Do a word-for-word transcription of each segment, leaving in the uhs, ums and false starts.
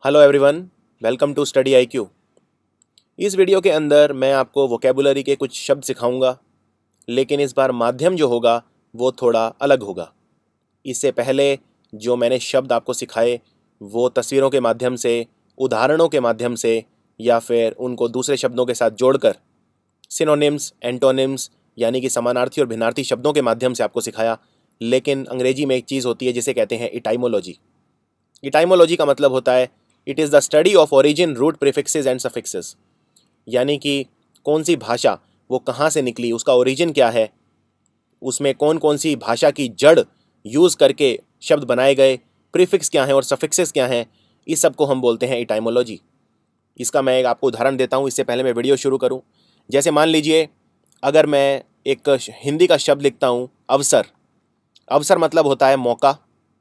Hello everyone, welcome to study I Q. इस video के अंदर मैं आपको वोकेबुलरी के कुछ शब्द सिखाऊंगा, लेकिन इस बार माध्यम जो होगा वो थोड़ा अलग होगा। इससे पहले जो मैंने शब्द आपको सिखाए वो तस्वीरों के माध्यम से, उदाहरणों के माध्यम से या फिर उनको दूसरे शब्दों के साथ जोड़कर सिनोनिम्स, एंटोनिम्स यानी कि समानार्थी और भिन्नार्थी शब्दों के माध्यम से आपको सिखाया। लेकिन अंग्रेजी में एक चीज़ होती है जिसे कहते हैं इटाइमोलॉजी। इटाइमोलॉजी का मतलब होता है it is the study of origin, root, prefixes and suffixes, यानी कि कौन सी भाषा वो कहाँ से निकली, उसका ओरिजिन क्या है, उसमें कौन कौन सी भाषा की जड़ यूज़ करके शब्द बनाए गए, प्रीफिक्स क्या हैं और सफिक्सेस क्या हैं, इस सब को हम बोलते हैं इटाइमोलॉजी। इसका मैं एक आपको उदाहरण देता हूँ इससे पहले मैं वीडियो शुरू करूँ। जैसे मान लीजिए अगर मैं एक हिंदी का शब्द लिखता हूँ अवसर। अवसर मतलब होता है मौका।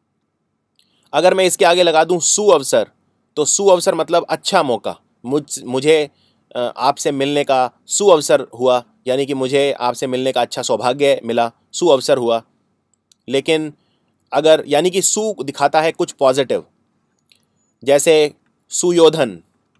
अगर मैं इसके आगे लगा दूँ सुअवसर, तो सुअवसर मतलब अच्छा मौका। मुझ मुझे आपसे मिलने का सुअवसर हुआ, यानी कि मुझे आपसे मिलने का अच्छा सौभाग्य मिला, सुअवसर हुआ। लेकिन अगर यानी कि सु दिखाता है कुछ पॉजिटिव, जैसे सुयोधन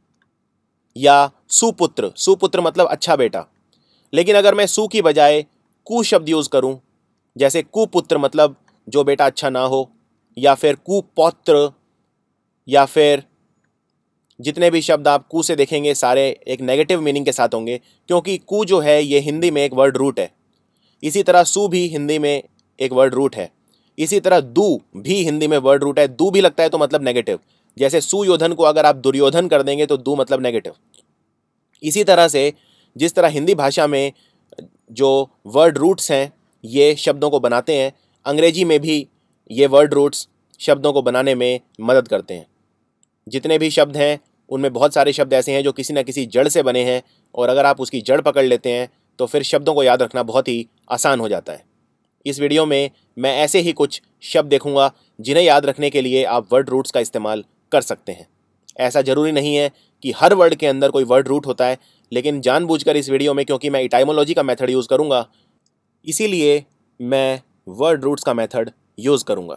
या सुपुत्र। सुपुत्र मतलब अच्छा बेटा। लेकिन अगर मैं सु की बजाय कु शब्द यूज़ करूं, जैसे कुपुत्र मतलब जो बेटा अच्छा ना हो, या फिर कुपौत्र, या फिर जितने भी शब्द आप कु से देखेंगे सारे एक नेगेटिव मीनिंग के साथ होंगे, क्योंकि कु जो है ये हिंदी में एक वर्ड रूट है। इसी तरह सु भी हिंदी में एक वर्ड रूट है। इसी तरह दु भी हिंदी में वर्ड रूट है। दु भी लगता है तो मतलब नेगेटिव। जैसे सुयोधन को अगर आप दुर्योधन कर देंगे तो दु मतलब नेगेटिव। इसी तरह से जिस तरह हिंदी भाषा में जो वर्ड रूट्स हैं ये शब्दों को बनाते हैं, अंग्रेजी में भी ये वर्ड रूट्स शब्दों को बनाने में मदद करते हैं। जितने भी शब्द हैं उनमें बहुत सारे शब्द ऐसे हैं जो किसी न किसी जड़ से बने हैं, और अगर आप उसकी जड़ पकड़ लेते हैं तो फिर शब्दों को याद रखना बहुत ही आसान हो जाता है। इस वीडियो में मैं ऐसे ही कुछ शब्द देखूंगा जिन्हें याद रखने के लिए आप वर्ड रूट्स का इस्तेमाल कर सकते हैं। ऐसा ज़रूरी नहीं है कि हर वर्ड के अंदर कोई वर्ड रूट होता है, लेकिन जानबूझकर इस वीडियो में, क्योंकि मैं इटाइमोलॉजी का मेथड यूज़ करूँगा, इसीलिए मैं वर्ड रूट्स का मेथड यूज़ करूँगा।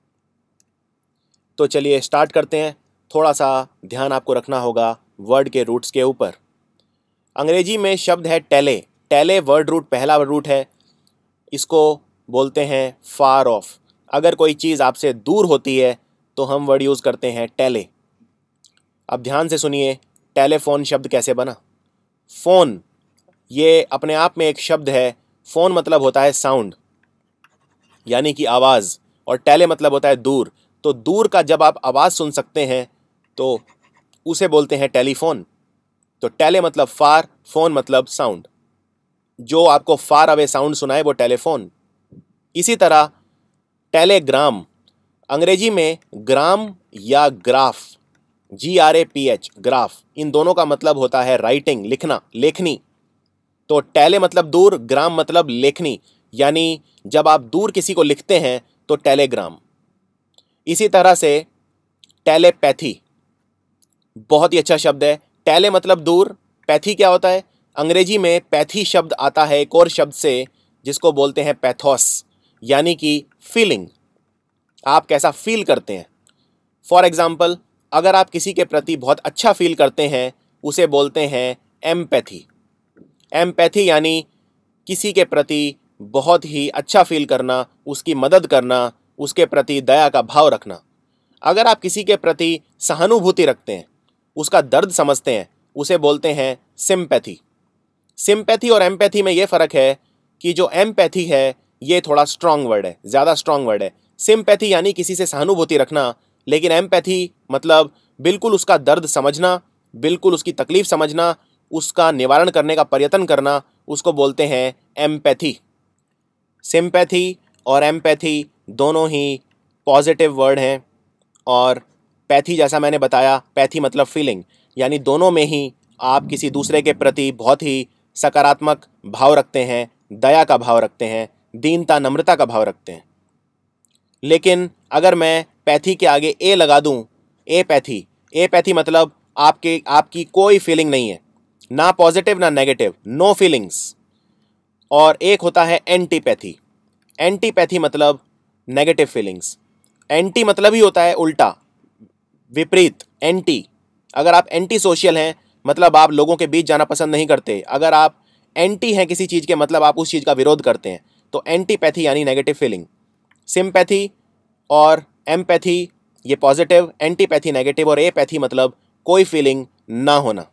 तो चलिए स्टार्ट करते हैं। थोड़ा सा ध्यान आपको रखना होगा वर्ड के रूट्स के ऊपर। अंग्रेजी में शब्द है टेले। टेले वर्ड रूट पहला रूट है। इसको बोलते हैं फार ऑफ। अगर कोई चीज़ आपसे दूर होती है तो हम वर्ड यूज़ करते हैं टेले। अब ध्यान से सुनिए टेलीफोन शब्द कैसे बना। फ़ोन ये अपने आप में एक शब्द है। फ़ोन मतलब होता है साउंड, यानी कि आवाज़, और टेले मतलब होता है दूर। तो दूर का जब आप आवाज़ सुन सकते हैं तो उसे बोलते हैं टेलीफोन। तो टेले मतलब फार, फोन मतलब साउंड। जो आपको फार अवे साउंड सुनाए वो टेलीफोन। इसी तरह टेलीग्राम, अंग्रेजी में ग्राम या graph, G R A P H, graph, इन दोनों का मतलब होता है राइटिंग, लिखना, लेखनी। तो टेले मतलब दूर, ग्राम मतलब लेखनी, यानी जब आप दूर किसी को लिखते हैं तो टेलीग्राम। इसी तरह से टेलीपैथी बहुत ही अच्छा शब्द है। टेले मतलब दूर, पैथी क्या होता है? अंग्रेजी में पैथी शब्द आता है एक और शब्द से जिसको बोलते हैं पैथोस, यानी कि फीलिंग। आप कैसा फील करते हैं। फॉर एग्जाम्पल, अगर आप किसी के प्रति बहुत अच्छा फील करते हैं उसे बोलते हैं एम्पैथी। एम्पैथी यानी किसी के प्रति बहुत ही अच्छा फील करना, उसकी मदद करना, उसके प्रति दया का भाव रखना। अगर आप किसी के प्रति सहानुभूति रखते हैं, उसका दर्द समझते हैं, उसे बोलते हैं सिंपैथी। सिंपैथी और एम्पैथी में ये फ़र्क है कि जो एम्पैथी है ये थोड़ा स्ट्रांग वर्ड है, ज़्यादा स्ट्रांग वर्ड है। सिंपैथी यानी किसी से सहानुभूति रखना, लेकिन एम्पैथी मतलब बिल्कुल उसका दर्द समझना, बिल्कुल उसकी तकलीफ़ समझना, उसका निवारण करने का प्रयत्न करना, उसको बोलते हैं एम्पैथी। सिंपैथी और एम्पैथी दोनों ही पॉजिटिव वर्ड हैं, और पैथी जैसा मैंने बताया, पैथी मतलब फीलिंग, यानी दोनों में ही आप किसी दूसरे के प्रति बहुत ही सकारात्मक भाव रखते हैं, दया का भाव रखते हैं, दीनता, नम्रता का भाव रखते हैं। लेकिन अगर मैं पैथी के आगे ए लगा दूं, ए पैथी, ए पैथी मतलब आपके आपकी कोई फीलिंग नहीं है, ना पॉजिटिव ना नेगेटिव, नो फीलिंग्स। और एक होता है एंटीपैथी। एंटीपैथी मतलब नेगेटिव फीलिंग्स। एंटी मतलब ही होता है उल्टा, विपरीत, एंटी, अगर आप एंटी सोशल हैं मतलब आप लोगों के बीच जाना पसंद नहीं करते, अगर आप एंटी हैं किसी चीज़ के मतलब आप उस चीज़ का विरोध करते हैं, तो एंटीपैथी यानी नेगेटिव फीलिंग। सिंपैथी और एम्पैथी ये पॉजिटिव, एंटीपैथी नेगेटिव, और एपैथी मतलब कोई फीलिंग ना होना।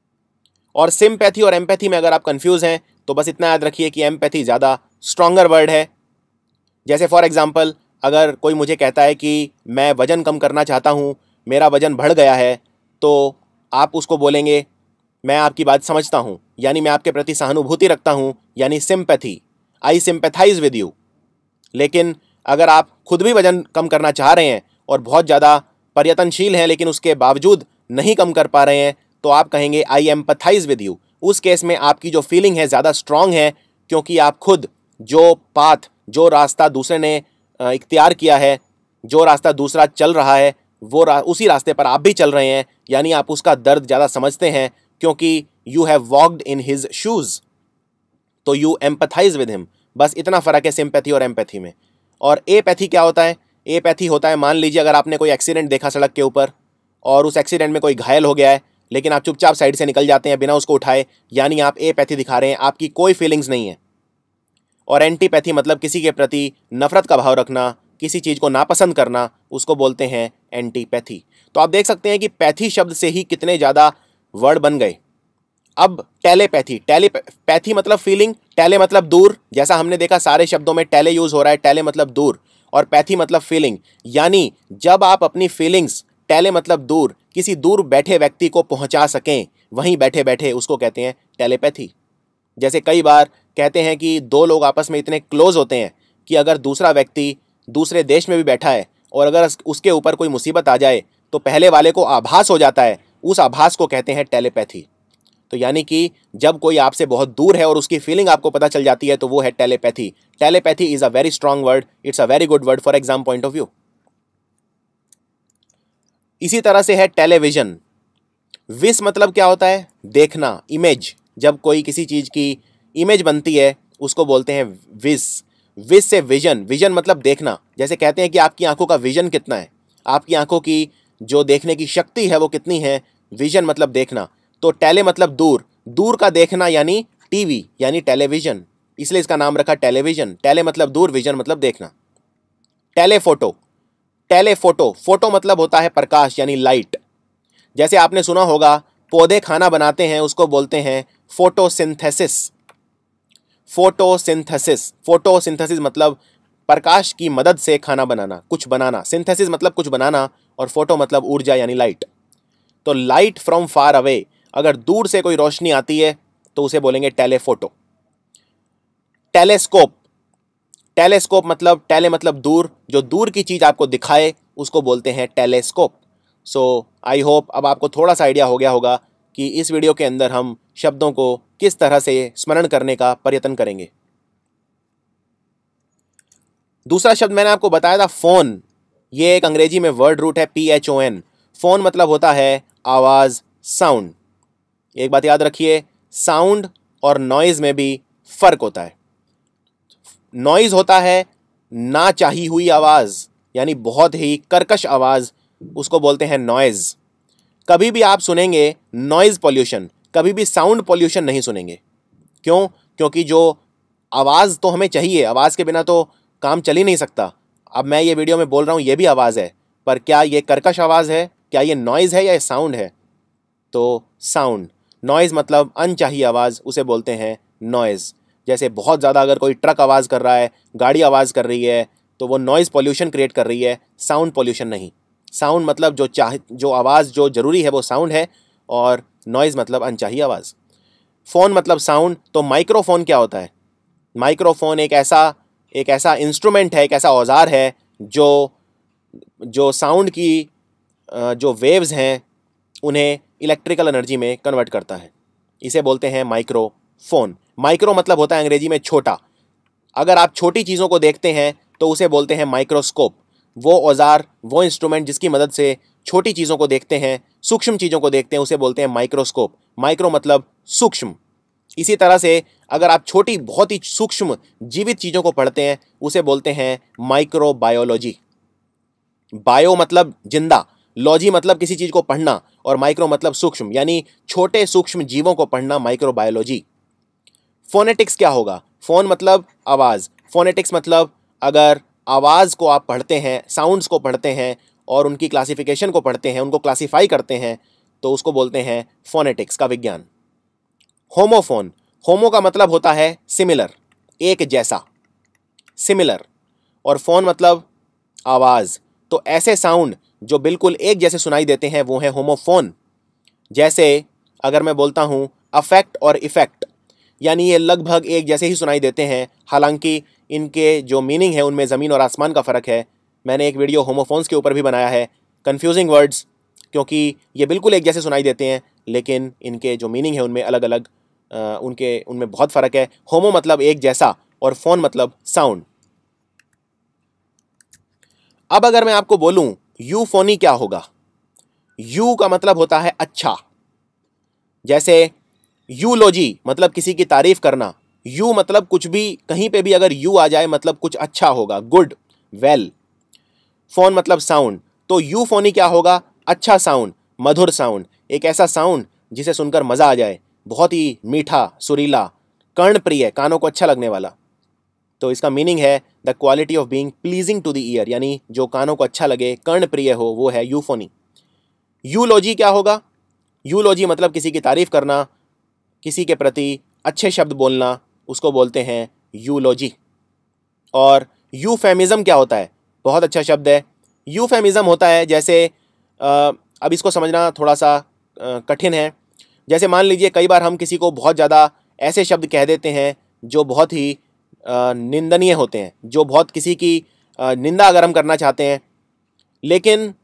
और सिंपैथी और एम्पैथी में अगर आप कंफ्यूज हैं तो बस इतना याद रखिए कि एम्पैथी ज़्यादा स्ट्रॉन्गर वर्ड है। जैसे फॉर एग्जांपल अगर कोई मुझे कहता है कि मैं वज़न कम करना चाहता हूँ, मेरा वज़न बढ़ गया है, तो आप उसको बोलेंगे मैं आपकी बात समझता हूँ, यानी मैं आपके प्रति सहानुभूति रखता हूँ, यानी sympathy, I sympathize with you. लेकिन अगर आप खुद भी वज़न कम करना चाह रहे हैं और बहुत ज़्यादा प्रयत्नशील हैं लेकिन उसके बावजूद नहीं कम कर पा रहे हैं, तो आप कहेंगे आई एम्पैथाइज विद यू। उस केस में आपकी जो फीलिंग है ज़्यादा स्ट्रांग है, क्योंकि आप खुद जो पाथ, जो रास्ता दूसरे ने इख्तियार किया है, जो रास्ता दूसरा चल रहा है, वो रा, उसी रास्ते पर आप भी चल रहे हैं, यानी आप उसका दर्द ज़्यादा समझते हैं क्योंकि you have walked in his shoes, तो यू एम्पैथाइज विद हिम। बस इतना फ़र्क है सिंपैथी और एम्पैथी में। और एपैथी क्या होता है? एपैथी होता है, मान लीजिए अगर आपने कोई एक्सीडेंट देखा सड़क के ऊपर और उस एक्सीडेंट में कोई घायल हो गया है, लेकिन आप चुपचाप साइड से निकल जाते हैं बिना उसको उठाए, यानी आप एपैथी दिखा रहे हैं, आपकी कोई फीलिंग्स नहीं है। और एंटीपैथी मतलब किसी के प्रति नफरत का भाव रखना, किसी चीज़ को नापसंद करना, उसको बोलते हैं एंटीपैथी। तो आप देख सकते हैं कि पैथी शब्द से ही कितने ज़्यादा वर्ड बन गए। अब टेलीपैथी, टेलीपैथी मतलब फीलिंग, टेले मतलब दूर, जैसा हमने देखा सारे शब्दों में टेले यूज़ हो रहा है, टेले मतलब दूर, और पैथी मतलब फीलिंग, यानी जब आप अपनी फीलिंग्स, टेले मतलब दूर, किसी दूर बैठे व्यक्ति को पहुंचा सकें, वहीं बैठे बैठे, उसको कहते हैं टेलीपैथी। जैसे कई बार कहते हैं कि दो लोग आपस में इतने क्लोज होते हैं कि अगर दूसरा व्यक्ति दूसरे देश में भी बैठा है और अगर उसके ऊपर कोई मुसीबत आ जाए तो पहले वाले को आभास हो जाता है, उस आभास को कहते हैं टेलीपैथी। तो यानी कि जब कोई आपसे बहुत दूर है और उसकी फीलिंग आपको पता चल जाती है तो वो है telepathy. Telepathy is a very strong word, it's a very good word for exam point of view. इसी तरह से है टेलीविजन। विस मतलब क्या होता है? देखना, इमेज। जब कोई किसी चीज़ की इमेज बनती है उसको बोलते हैं विस। विस से विजन, विजन मतलब देखना। जैसे कहते हैं कि आपकी आंखों का विजन कितना है, आपकी आंखों की जो देखने की शक्ति है वो कितनी है, विजन मतलब देखना। तो टेले मतलब दूर, दूर का देखना यानी टीवी यानी टेलीविजन, इसलिए इसका नाम रखा टेलीविजन। टेले मतलब दूर, विजन मतलब देखना। टेलीफोटो, टेलीफोटो, फोटो मतलब होता है प्रकाश यानी लाइट। जैसे आपने सुना होगा पौधे खाना बनाते हैं, उसको बोलते हैं फोटोसिंथेसिस। फोटोसिंथेसिस, फोटोसिंथेसिस मतलब प्रकाश की मदद से खाना बनाना, कुछ बनाना। सिंथेसिस मतलब कुछ बनाना, और फोटो मतलब ऊर्जा यानी लाइट। तो लाइट फ्रॉम फार अवे, अगर दूर से कोई रोशनी आती है तो उसे बोलेंगे टेलीफोटो। टेलीस्कोप, टेलीस्कोप मतलब टेले मतलब दूर, जो दूर की चीज़ आपको दिखाए उसको बोलते हैं टेलीस्कोप। सो आई होप अब आपको थोड़ा सा आइडिया हो गया होगा कि इस वीडियो के अंदर हम शब्दों को किस तरह से स्मरण करने का प्रयत्न करेंगे। दूसरा शब्द मैंने आपको बताया था फोन। ये एक अंग्रेजी में वर्ड रूट है P H O N. Phone मतलब होता है आवाज़, साउंड। एक बात याद रखिए, साउंड और नॉइज़ में भी फ़र्क होता है। नॉइज़ होता है ना चाही हुई आवाज़, यानी बहुत ही कर्कश आवाज़, उसको बोलते हैं नॉइज़। कभी भी आप सुनेंगे नॉइज़ पॉल्यूशन, कभी भी साउंड पॉल्यूशन नहीं सुनेंगे। क्यों? क्योंकि जो आवाज़ तो हमें चाहिए, आवाज़ के बिना तो काम चल ही नहीं सकता। अब मैं ये वीडियो में बोल रहा हूँ, ये भी आवाज़ है, पर क्या ये कर्कश आवाज़ है, क्या ये नॉइज़ है या ये साउंड है? तो साउंड। नॉइज़ मतलब अनचाही आवाज़, उसे बोलते हैं नॉइज़। जैसे बहुत ज़्यादा अगर कोई ट्रक आवाज़ कर रहा है, गाड़ी आवाज़ कर रही है, तो वो नॉइज़ पॉल्यूशन क्रिएट कर रही है, साउंड पॉल्यूशन नहीं। साउंड मतलब जो चाह जो आवाज़ जो ज़रूरी है वो साउंड है, और नॉइज़ मतलब अनचाही आवाज़। फ़ोन मतलब साउंड। तो माइक्रोफोन क्या होता है? माइक्रोफोन एक ऐसा एक ऐसा इंस्ट्रूमेंट है, एक ऐसा औजार है जो जो साउंड की जो वेव्स हैं उन्हें इलेक्ट्रिकल एनर्जी में कन्वर्ट करता है, इसे बोलते हैं माइक्रोफोन। माइक्रो मतलब होता है अंग्रेजी में छोटा। अगर आप छोटी चीज़ों को देखते हैं तो उसे बोलते हैं माइक्रोस्कोप। वो औजार, वो इंस्ट्रूमेंट जिसकी मदद से छोटी चीज़ों को देखते हैं, सूक्ष्म चीज़ों को देखते हैं, उसे बोलते हैं माइक्रोस्कोप। माइक्रो मतलब सूक्ष्म। इसी तरह से अगर आप छोटी, बहुत ही सूक्ष्म जीवित चीज़ों को पढ़ते हैं, उसे बोलते हैं माइक्रोबायोलॉजी। बायो मतलब जिंदा, लॉजी मतलब किसी चीज़ को पढ़ना, और माइक्रो मतलब सूक्ष्म, यानी छोटे सूक्ष्म जीवों को पढ़ना, माइक्रोबायोलॉजी। फोनेटिक्स क्या होगा? फोन मतलब आवाज़, फोनेटिक्स मतलब अगर आवाज़ को आप पढ़ते हैं, साउंड्स को पढ़ते हैं और उनकी क्लासिफिकेशन को पढ़ते हैं, उनको क्लासीफाई करते हैं, तो उसको बोलते हैं फोनेटिक्स का विज्ञान। होमोफोन, होमो का मतलब होता है सिमिलर, एक जैसा, सिमिलर, और फोन मतलब आवाज़। तो ऐसे साउंड जो बिल्कुल एक जैसे सुनाई देते हैं वो है होमोफोन। जैसे अगर मैं बोलता हूँ अफेक्ट और इफेक्ट, यानी ये लगभग एक जैसे ही सुनाई देते हैं, हालांकि इनके जो मीनिंग है उनमें ज़मीन और आसमान का फ़र्क है। मैंने एक वीडियो होमोफोन्स के ऊपर भी बनाया है, कन्फ्यूजिंग वर्ड्स, क्योंकि ये बिल्कुल एक जैसे सुनाई देते हैं लेकिन इनके जो मीनिंग है उनमें अलग अलग उनके उनमें बहुत फ़र्क है। होमो मतलब एक जैसा और फोन मतलब साउंड। अब अगर मैं आपको बोलूं यूफोनी क्या होगा? यू का मतलब होता है अच्छा, जैसे यूलॉजी मतलब किसी की तारीफ करना, यू मतलब कुछ भी, कहीं पे भी अगर यू आ जाए मतलब कुछ अच्छा होगा, गुड, वेल। फोन मतलब साउंड, तो यूफोनी क्या होगा? अच्छा साउंड, मधुर साउंड, एक ऐसा साउंड जिसे सुनकर मजा आ जाए, बहुत ही मीठा, सुरीला, कर्णप्रिय, कानों को अच्छा लगने वाला। तो इसका मीनिंग है the quality of being pleasing to the ear, यानी जो कानों को अच्छा लगे, कर्णप्रिय हो, वो है यूफोनी। यूलॉजी क्या होगा? यूलॉजी मतलब किसी की तारीफ करना, किसी के प्रति अच्छे शब्द बोलना, उसको बोलते हैं यूलॉजी। और यूफेमिज्म क्या होता है? बहुत अच्छा शब्द है। यूफेमिज्म होता है जैसे आ, अब इसको समझना थोड़ा सा आ, कठिन है। जैसे मान लीजिए कई बार हम किसी को बहुत ज़्यादा ऐसे शब्द कह देते हैं जो बहुत ही आ, निंदनीय होते हैं, जो बहुत किसी की आ, निंदा अगर हम करना चाहते हैं, लेकिन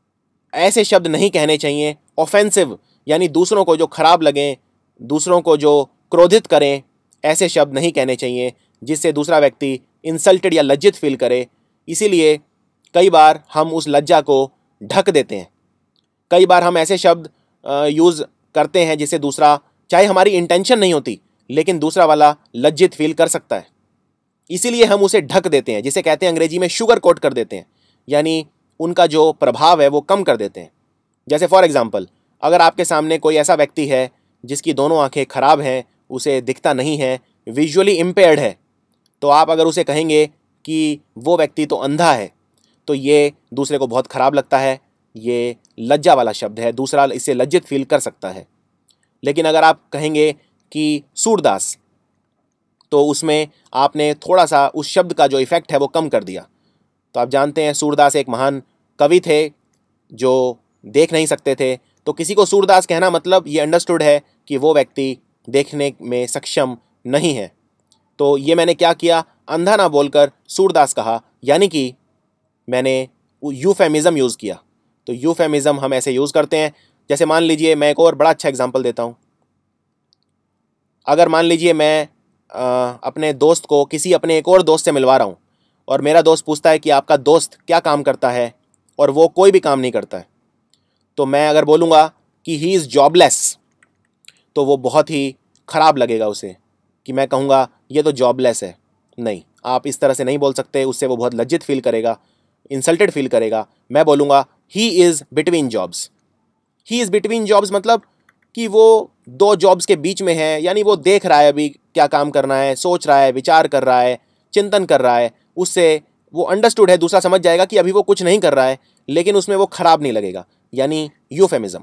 ऐसे शब्द नहीं कहने चाहिए। ऑफेंसिव, यानी दूसरों को जो खराब लगें, दूसरों को जो क्रोधित करें, ऐसे शब्द नहीं कहने चाहिए जिससे दूसरा व्यक्ति इंसल्टेड या लज्जित फील करे। इसीलिए कई बार हम उस लज्जा को ढक देते हैं। कई बार हम ऐसे शब्द यूज़ करते हैं जिससे दूसरा, चाहे हमारी इंटेंशन नहीं होती, लेकिन दूसरा वाला लज्जित फील कर सकता है, इसीलिए हम उसे ढक देते हैं, जिसे कहते हैं अंग्रेजी में शुगर कोट कर देते हैं, यानी उनका जो प्रभाव है वो कम कर देते हैं। जैसे फॉर एग्जांपल, अगर आपके सामने कोई ऐसा व्यक्ति है जिसकी दोनों आंखें खराब हैं, उसे दिखता नहीं है, विजुअली इम्पेयर्ड है, तो आप अगर उसे कहेंगे कि वो व्यक्ति तो अंधा है, तो ये दूसरे को बहुत खराब लगता है, ये लज्जा वाला शब्द है, दूसरा इससे लज्जित फील कर सकता है। लेकिन अगर आप कहेंगे कि सूरदास, तो उसमें आपने थोड़ा सा उस शब्द का जो इफ़ेक्ट है वो कम कर दिया। तो आप जानते हैं सूरदास एक महान कवि थे जो देख नहीं सकते थे, तो किसी को सूरदास कहना मतलब ये अंडरस्टूड है कि वो व्यक्ति देखने में सक्षम नहीं है। तो ये मैंने क्या किया, अंधा ना बोलकर सूरदास कहा, यानी कि मैंने यूफेमिज्म यूज़ किया। तो यूफेमिज्म हम ऐसे यूज़ करते हैं। जैसे मान लीजिए, मैं एक और बड़ा अच्छा एग्जांपल देता हूँ। अगर मान लीजिए मैं आ, अपने दोस्त को किसी अपने एक और दोस्त से मिलवा रहा हूँ, और मेरा दोस्त पूछता है कि आपका दोस्त क्या काम करता है, और वो कोई भी काम नहीं करता है, तो मैं अगर बोलूँगा कि ही इज़ जॉबलेस, तो वो बहुत ही ख़राब लगेगा उसे, कि मैं कहूँगा ये तो जॉबलेस है। नहीं, आप इस तरह से नहीं बोल सकते, उससे वो बहुत लज्जित फील करेगा, इंसल्टेड फील करेगा। मैं बोलूँगा he is between jobs. He is between jobs मतलब कि वो दो जॉब्स के बीच में है, यानी वो देख रहा है अभी क्या काम करना है, सोच रहा है, विचार कर रहा है, चिंतन कर रहा है, उससे वो अंडरस्टूड है, दूसरा समझ जाएगा कि अभी वो कुछ नहीं कर रहा है, लेकिन उसमें वो खराब नहीं लगेगा, यानी यूफेमिज्म।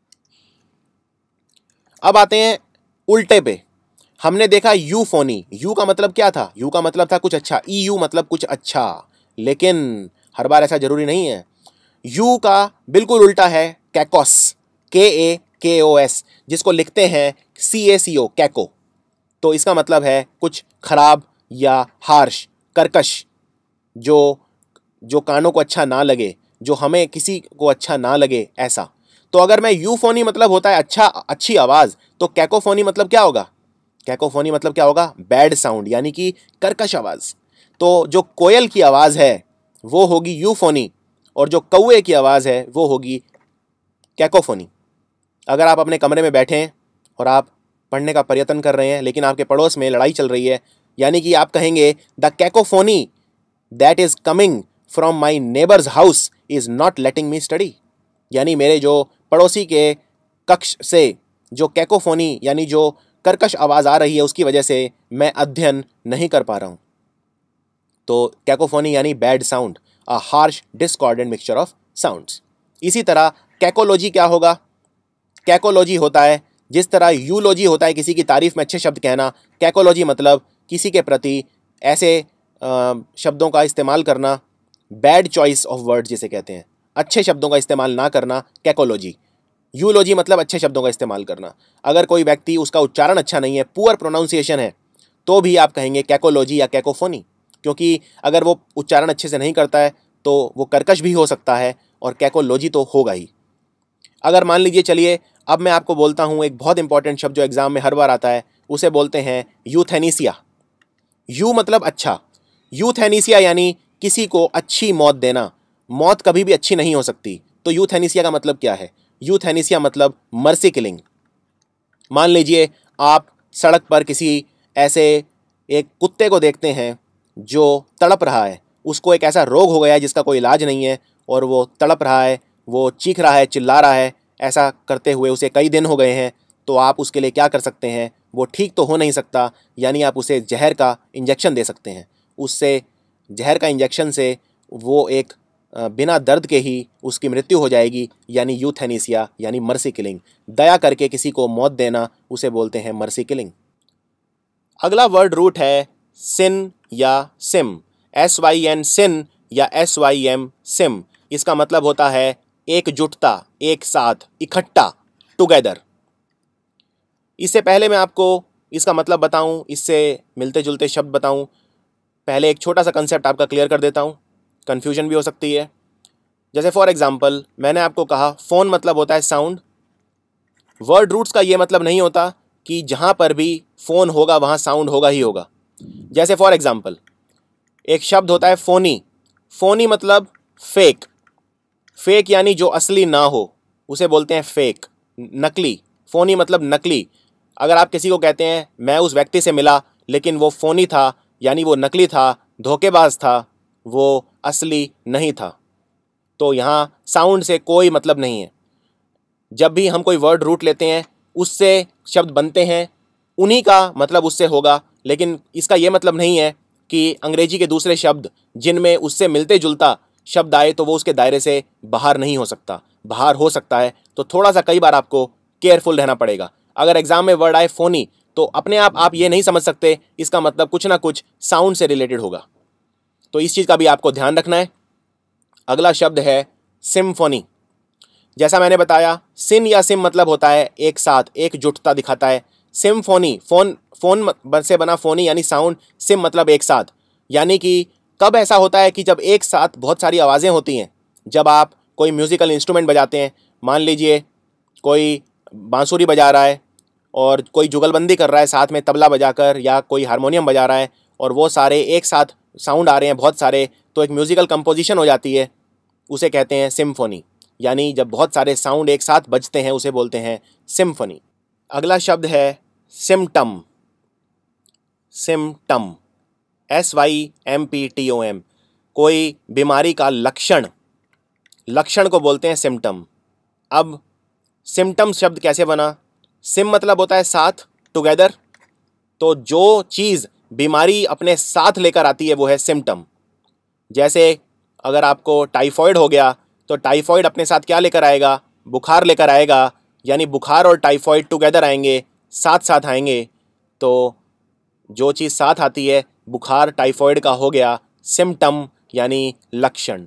अब आते हैं उल्टे पे। हमने देखा यूफोनी, यू का मतलब क्या था? यू का मतलब था कुछ अच्छा, ई यू मतलब कुछ अच्छा, लेकिन हर बार ऐसा जरूरी नहीं है। यू का बिल्कुल उल्टा है कैकोस, के ए के ओ एस, जिसको लिखते हैं सी ए सी ओ, कैको। तो इसका मतलब है कुछ खराब या हार्श, कर्कश, जो जो कानों को अच्छा ना लगे, जो हमें किसी को अच्छा ना लगे, ऐसा। तो अगर मैं यूफोनी मतलब होता है अच्छा, अच्छी आवाज़, तो कैकोफोनी मतलब क्या होगा? कैकोफोनी मतलब क्या होगा? बैड साउंड, यानी कि कर्कश आवाज़। तो जो कोयल की आवाज़ है वो होगी यूफोनी, और जो कौवे की आवाज़ है वो होगी कैकोफोनी। अगर आप अपने कमरे में बैठे हैं और आप पढ़ने का प्रयत्न कर रहे हैं, लेकिन आपके पड़ोस में लड़ाई चल रही है, यानी कि आप कहेंगे the cacophony that is coming from my neighbour's house is not letting me study. यानी मेरे जो पड़ोसी के कक्ष से जो कैकोफोनी यानी जो कर्कश आवाज़ आ रही है उसकी वजह से मैं अध्ययन नहीं कर पा रहा हूँ। तो कैकोफोनी यानी bad sound, a harsh discordant mixture of sounds. इसी तरह कैकोलॉजी क्या होगा? कैकोलॉजी होता है जिस तरह यूलॉजी होता है किसी की तारीफ में अच्छे शब्द कहना, कैकोलॉजी मतलब किसी के प्रति ऐसे आ, शब्दों का इस्तेमाल करना, बैड चॉइस ऑफ वर्ड जिसे कहते हैं, अच्छे शब्दों का इस्तेमाल ना करना, कैकोलॉजी। यूलॉजी मतलब अच्छे शब्दों का इस्तेमाल करना। अगर कोई व्यक्ति उसका उच्चारण अच्छा नहीं है, पुअर प्रोनाउंसिएशन है, तो भी आप कहेंगे कैकोलॉजी या कैकोफोनी, क्योंकि अगर वो उच्चारण अच्छे से नहीं करता है तो वो कर्कश भी हो सकता है और कैकोलॉजी तो होगा ही। अगर मान लीजिए, चलिए अब मैं आपको बोलता हूँ एक बहुत इंपॉर्टेंट शब्द जो एग्जाम में हर बार आता है, उसे बोलते हैं यूथेनेसिया। यू मतलब अच्छा, यूथेनेसिया यानी किसी को अच्छी मौत देना। मौत कभी भी अच्छी नहीं हो सकती, तो यूथेनेसिया का मतलब क्या है? यूथेनेसिया मतलब मर्सी किलिंग। मान लीजिए आप सड़क पर किसी ऐसे एक कुत्ते को देखते हैं जो तड़प रहा है, उसको एक ऐसा रोग हो गया है जिसका कोई इलाज नहीं है और वो तड़प रहा है, वो चीख रहा है, चिल्ला रहा है, ऐसा करते हुए उसे कई दिन हो गए हैं, तो आप उसके लिए क्या कर सकते हैं? वो ठीक तो हो नहीं सकता, यानी आप उसे जहर का इंजेक्शन दे सकते हैं। उससे जहर का इंजेक्शन से वो एक बिना दर्द के ही उसकी मृत्यु हो जाएगी, यानी यूथेनेसिया यानी मर्सी किलिंग। दया करके किसी को मौत देना, उसे बोलते हैं मर्सी किलिंग। अगला वर्ड रूट है सिन या sym, S Y N syn या एस वाई एम सिम। इसका मतलब होता है एकजुटता, एक साथ, इकट्ठा, टुगेदर। इससे पहले मैं आपको इसका मतलब बताऊं, इससे मिलते जुलते शब्द बताऊं, पहले एक छोटा सा कंसेप्ट आपका क्लियर कर देता हूं, कन्फ्यूजन भी हो सकती है। जैसे फॉर एग्जांपल मैंने आपको कहा फ़ोन मतलब होता है साउंड। वर्ड रूट्स का ये मतलब नहीं होता कि जहाँ पर भी फ़ोन होगा वहाँ साउंड होगा ही होगा। जैसे फॉर एग्जांपल एक शब्द होता है फ़ोनी। फ़ोनी मतलब फेक। फेक यानी जो असली ना हो, उसे बोलते हैं फेक, नकली। फ़ोनी मतलब नकली। अगर आप किसी को कहते हैं मैं उस व्यक्ति से मिला लेकिन वो फ़ोनी था, यानी वो नकली था, धोखेबाज था, वो असली नहीं था। तो यहाँ साउंड से कोई मतलब नहीं है। जब भी हम कोई वर्ड रूट लेते हैं उससे शब्द बनते हैं, उन्हीं का मतलब उससे होगा, लेकिन इसका ये मतलब नहीं है कि अंग्रेजी के दूसरे शब्द जिनमें उससे मिलते जुलता शब्द आए तो वो उसके दायरे से बाहर नहीं हो सकता। बाहर हो सकता है, तो थोड़ा सा कई बार आपको केयरफुल रहना पड़ेगा। अगर एग्जाम में वर्ड आए फ़ोनी, तो अपने आप आप ये नहीं समझ सकते इसका मतलब कुछ ना कुछ साउंड से रिलेटेड होगा, तो इस चीज़ का भी आपको ध्यान रखना है। अगला शब्द है सिम्फोनी। जैसा मैंने बताया, सिन या सिम मतलब होता है एक साथ, एकजुटता दिखाता है। सिम्फोनी, फोन फोन से बना फोनी यानी साउंड, सिम मतलब एक साथ। यानी कि कब ऐसा होता है कि जब एक साथ बहुत सारी आवाज़ें होती हैं, जब आप कोई म्यूज़िकल इंस्ट्रूमेंट बजाते हैं, मान लीजिए कोई बांसुरी बजा रहा है और कोई जुगलबंदी कर रहा है साथ में तबला बजाकर, या कोई हारमोनियम बजा रहा है, और वो सारे एक साथ साउंड आ रहे हैं बहुत सारे, तो एक म्यूज़िकल कंपोजिशन हो जाती है, उसे कहते हैं सिम्फोनी। यानी जब बहुत सारे साउंड एक साथ बजते हैं उसे बोलते हैं सिम्फनी। अगला शब्द है symptom. Symptom, S Y M P T O M. कोई बीमारी का लक्षण, लक्षण को बोलते हैं सिम्टम। अब सिम्टम शब्द कैसे बना? सिम मतलब होता है साथ, टुगेदर। तो जो चीज़ बीमारी अपने साथ लेकर आती है वो है सिम्टम। जैसे अगर आपको टाइफॉइड हो गया तो टाइफॉइड अपने साथ क्या लेकर आएगा? बुखार लेकर आएगा, यानी बुखार और टाइफॉइड टुगेदर आएंगे, साथ साथ आएंगे। तो जो चीज़ साथ आती है, बुखार टाइफॉइड का हो गया सिम्टम यानी लक्षण।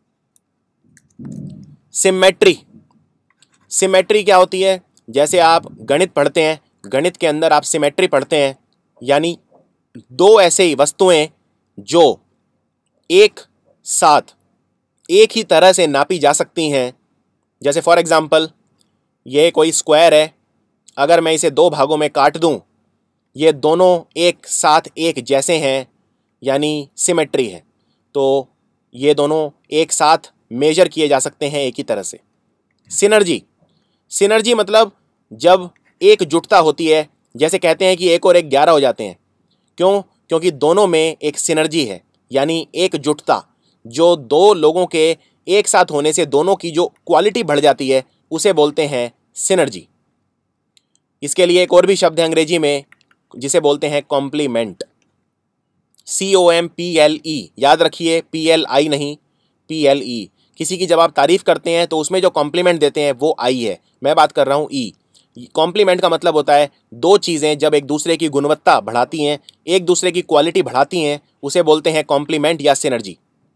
सिमेट्री। सिमेट्री क्या होती है? जैसे आप गणित पढ़ते हैं, गणित के अंदर आप सिमेट्री पढ़ते हैं, यानी दो ऐसे वस्तुएं जो एक साथ एक ही तरह से नापी जा सकती हैं। जैसे फॉर एग्जांपल ये कोई स्क्वायर है, अगर मैं इसे दो भागों में काट दूं, ये दोनों एक साथ एक जैसे हैं, यानी सिमेट्री है। तो ये दोनों एक साथ मेजर किए जा सकते हैं एक ही तरह से। सिनर्जी। सिनर्जी मतलब जब एक जुटता होती है, जैसे कहते हैं कि एक और एक ग्यारह हो जाते हैं। क्यों? क्योंकि दोनों में एक सिनर्जी है, यानी एक जुटता। जो दो लोगों के एक साथ होने से दोनों की जो क्वालिटी बढ़ जाती है उसे बोलते हैं सिनर्जी। इसके लिए एक और भी शब्द है अंग्रेजी में जिसे बोलते हैं complement, C O M P L E. याद रखिए, पी एल आई नहीं, पी एल ई। किसी की जब आप तारीफ करते हैं तो उसमें जो कॉम्प्लीमेंट देते हैं वो आई है, मैं बात कर रहा हूँ ई। कॉम्प्लीमेंट का मतलब होता है दो चीज़ें जब एक दूसरे की गुणवत्ता बढ़ाती हैं, एक दूसरे की क्वालिटी बढ़ाती हैं, उसे बोलते हैं कॉम्प्लीमेंट या सिनर्जी।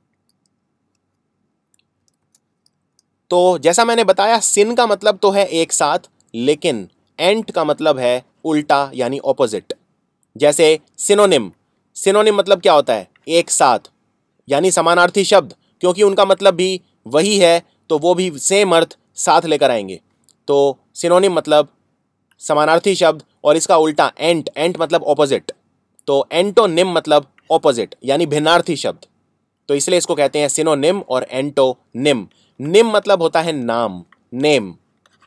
तो जैसा मैंने बताया, सिन का मतलब तो है एक साथ, लेकिन एंट का मतलब है उल्टा यानी ऑपोजिट। जैसे सिनोनिम, सिनोनिम मतलब क्या होता है? एक साथ यानी समानार्थी शब्द, क्योंकि उनका मतलब भी वही है तो वो भी सेम अर्थ साथ लेकर आएंगे। तो सिनोनिम मतलब समानार्थी शब्द और इसका उल्टा एंट, एंट मतलब ऑपोजिट। तो एंटोनिम मतलब ऑपोजिट यानी भिन्नार्थी शब्द, तो इसलिए इसको कहते हैं सिनोनिम और एंटोनिम। निम मतलब होता है नाम, नेम।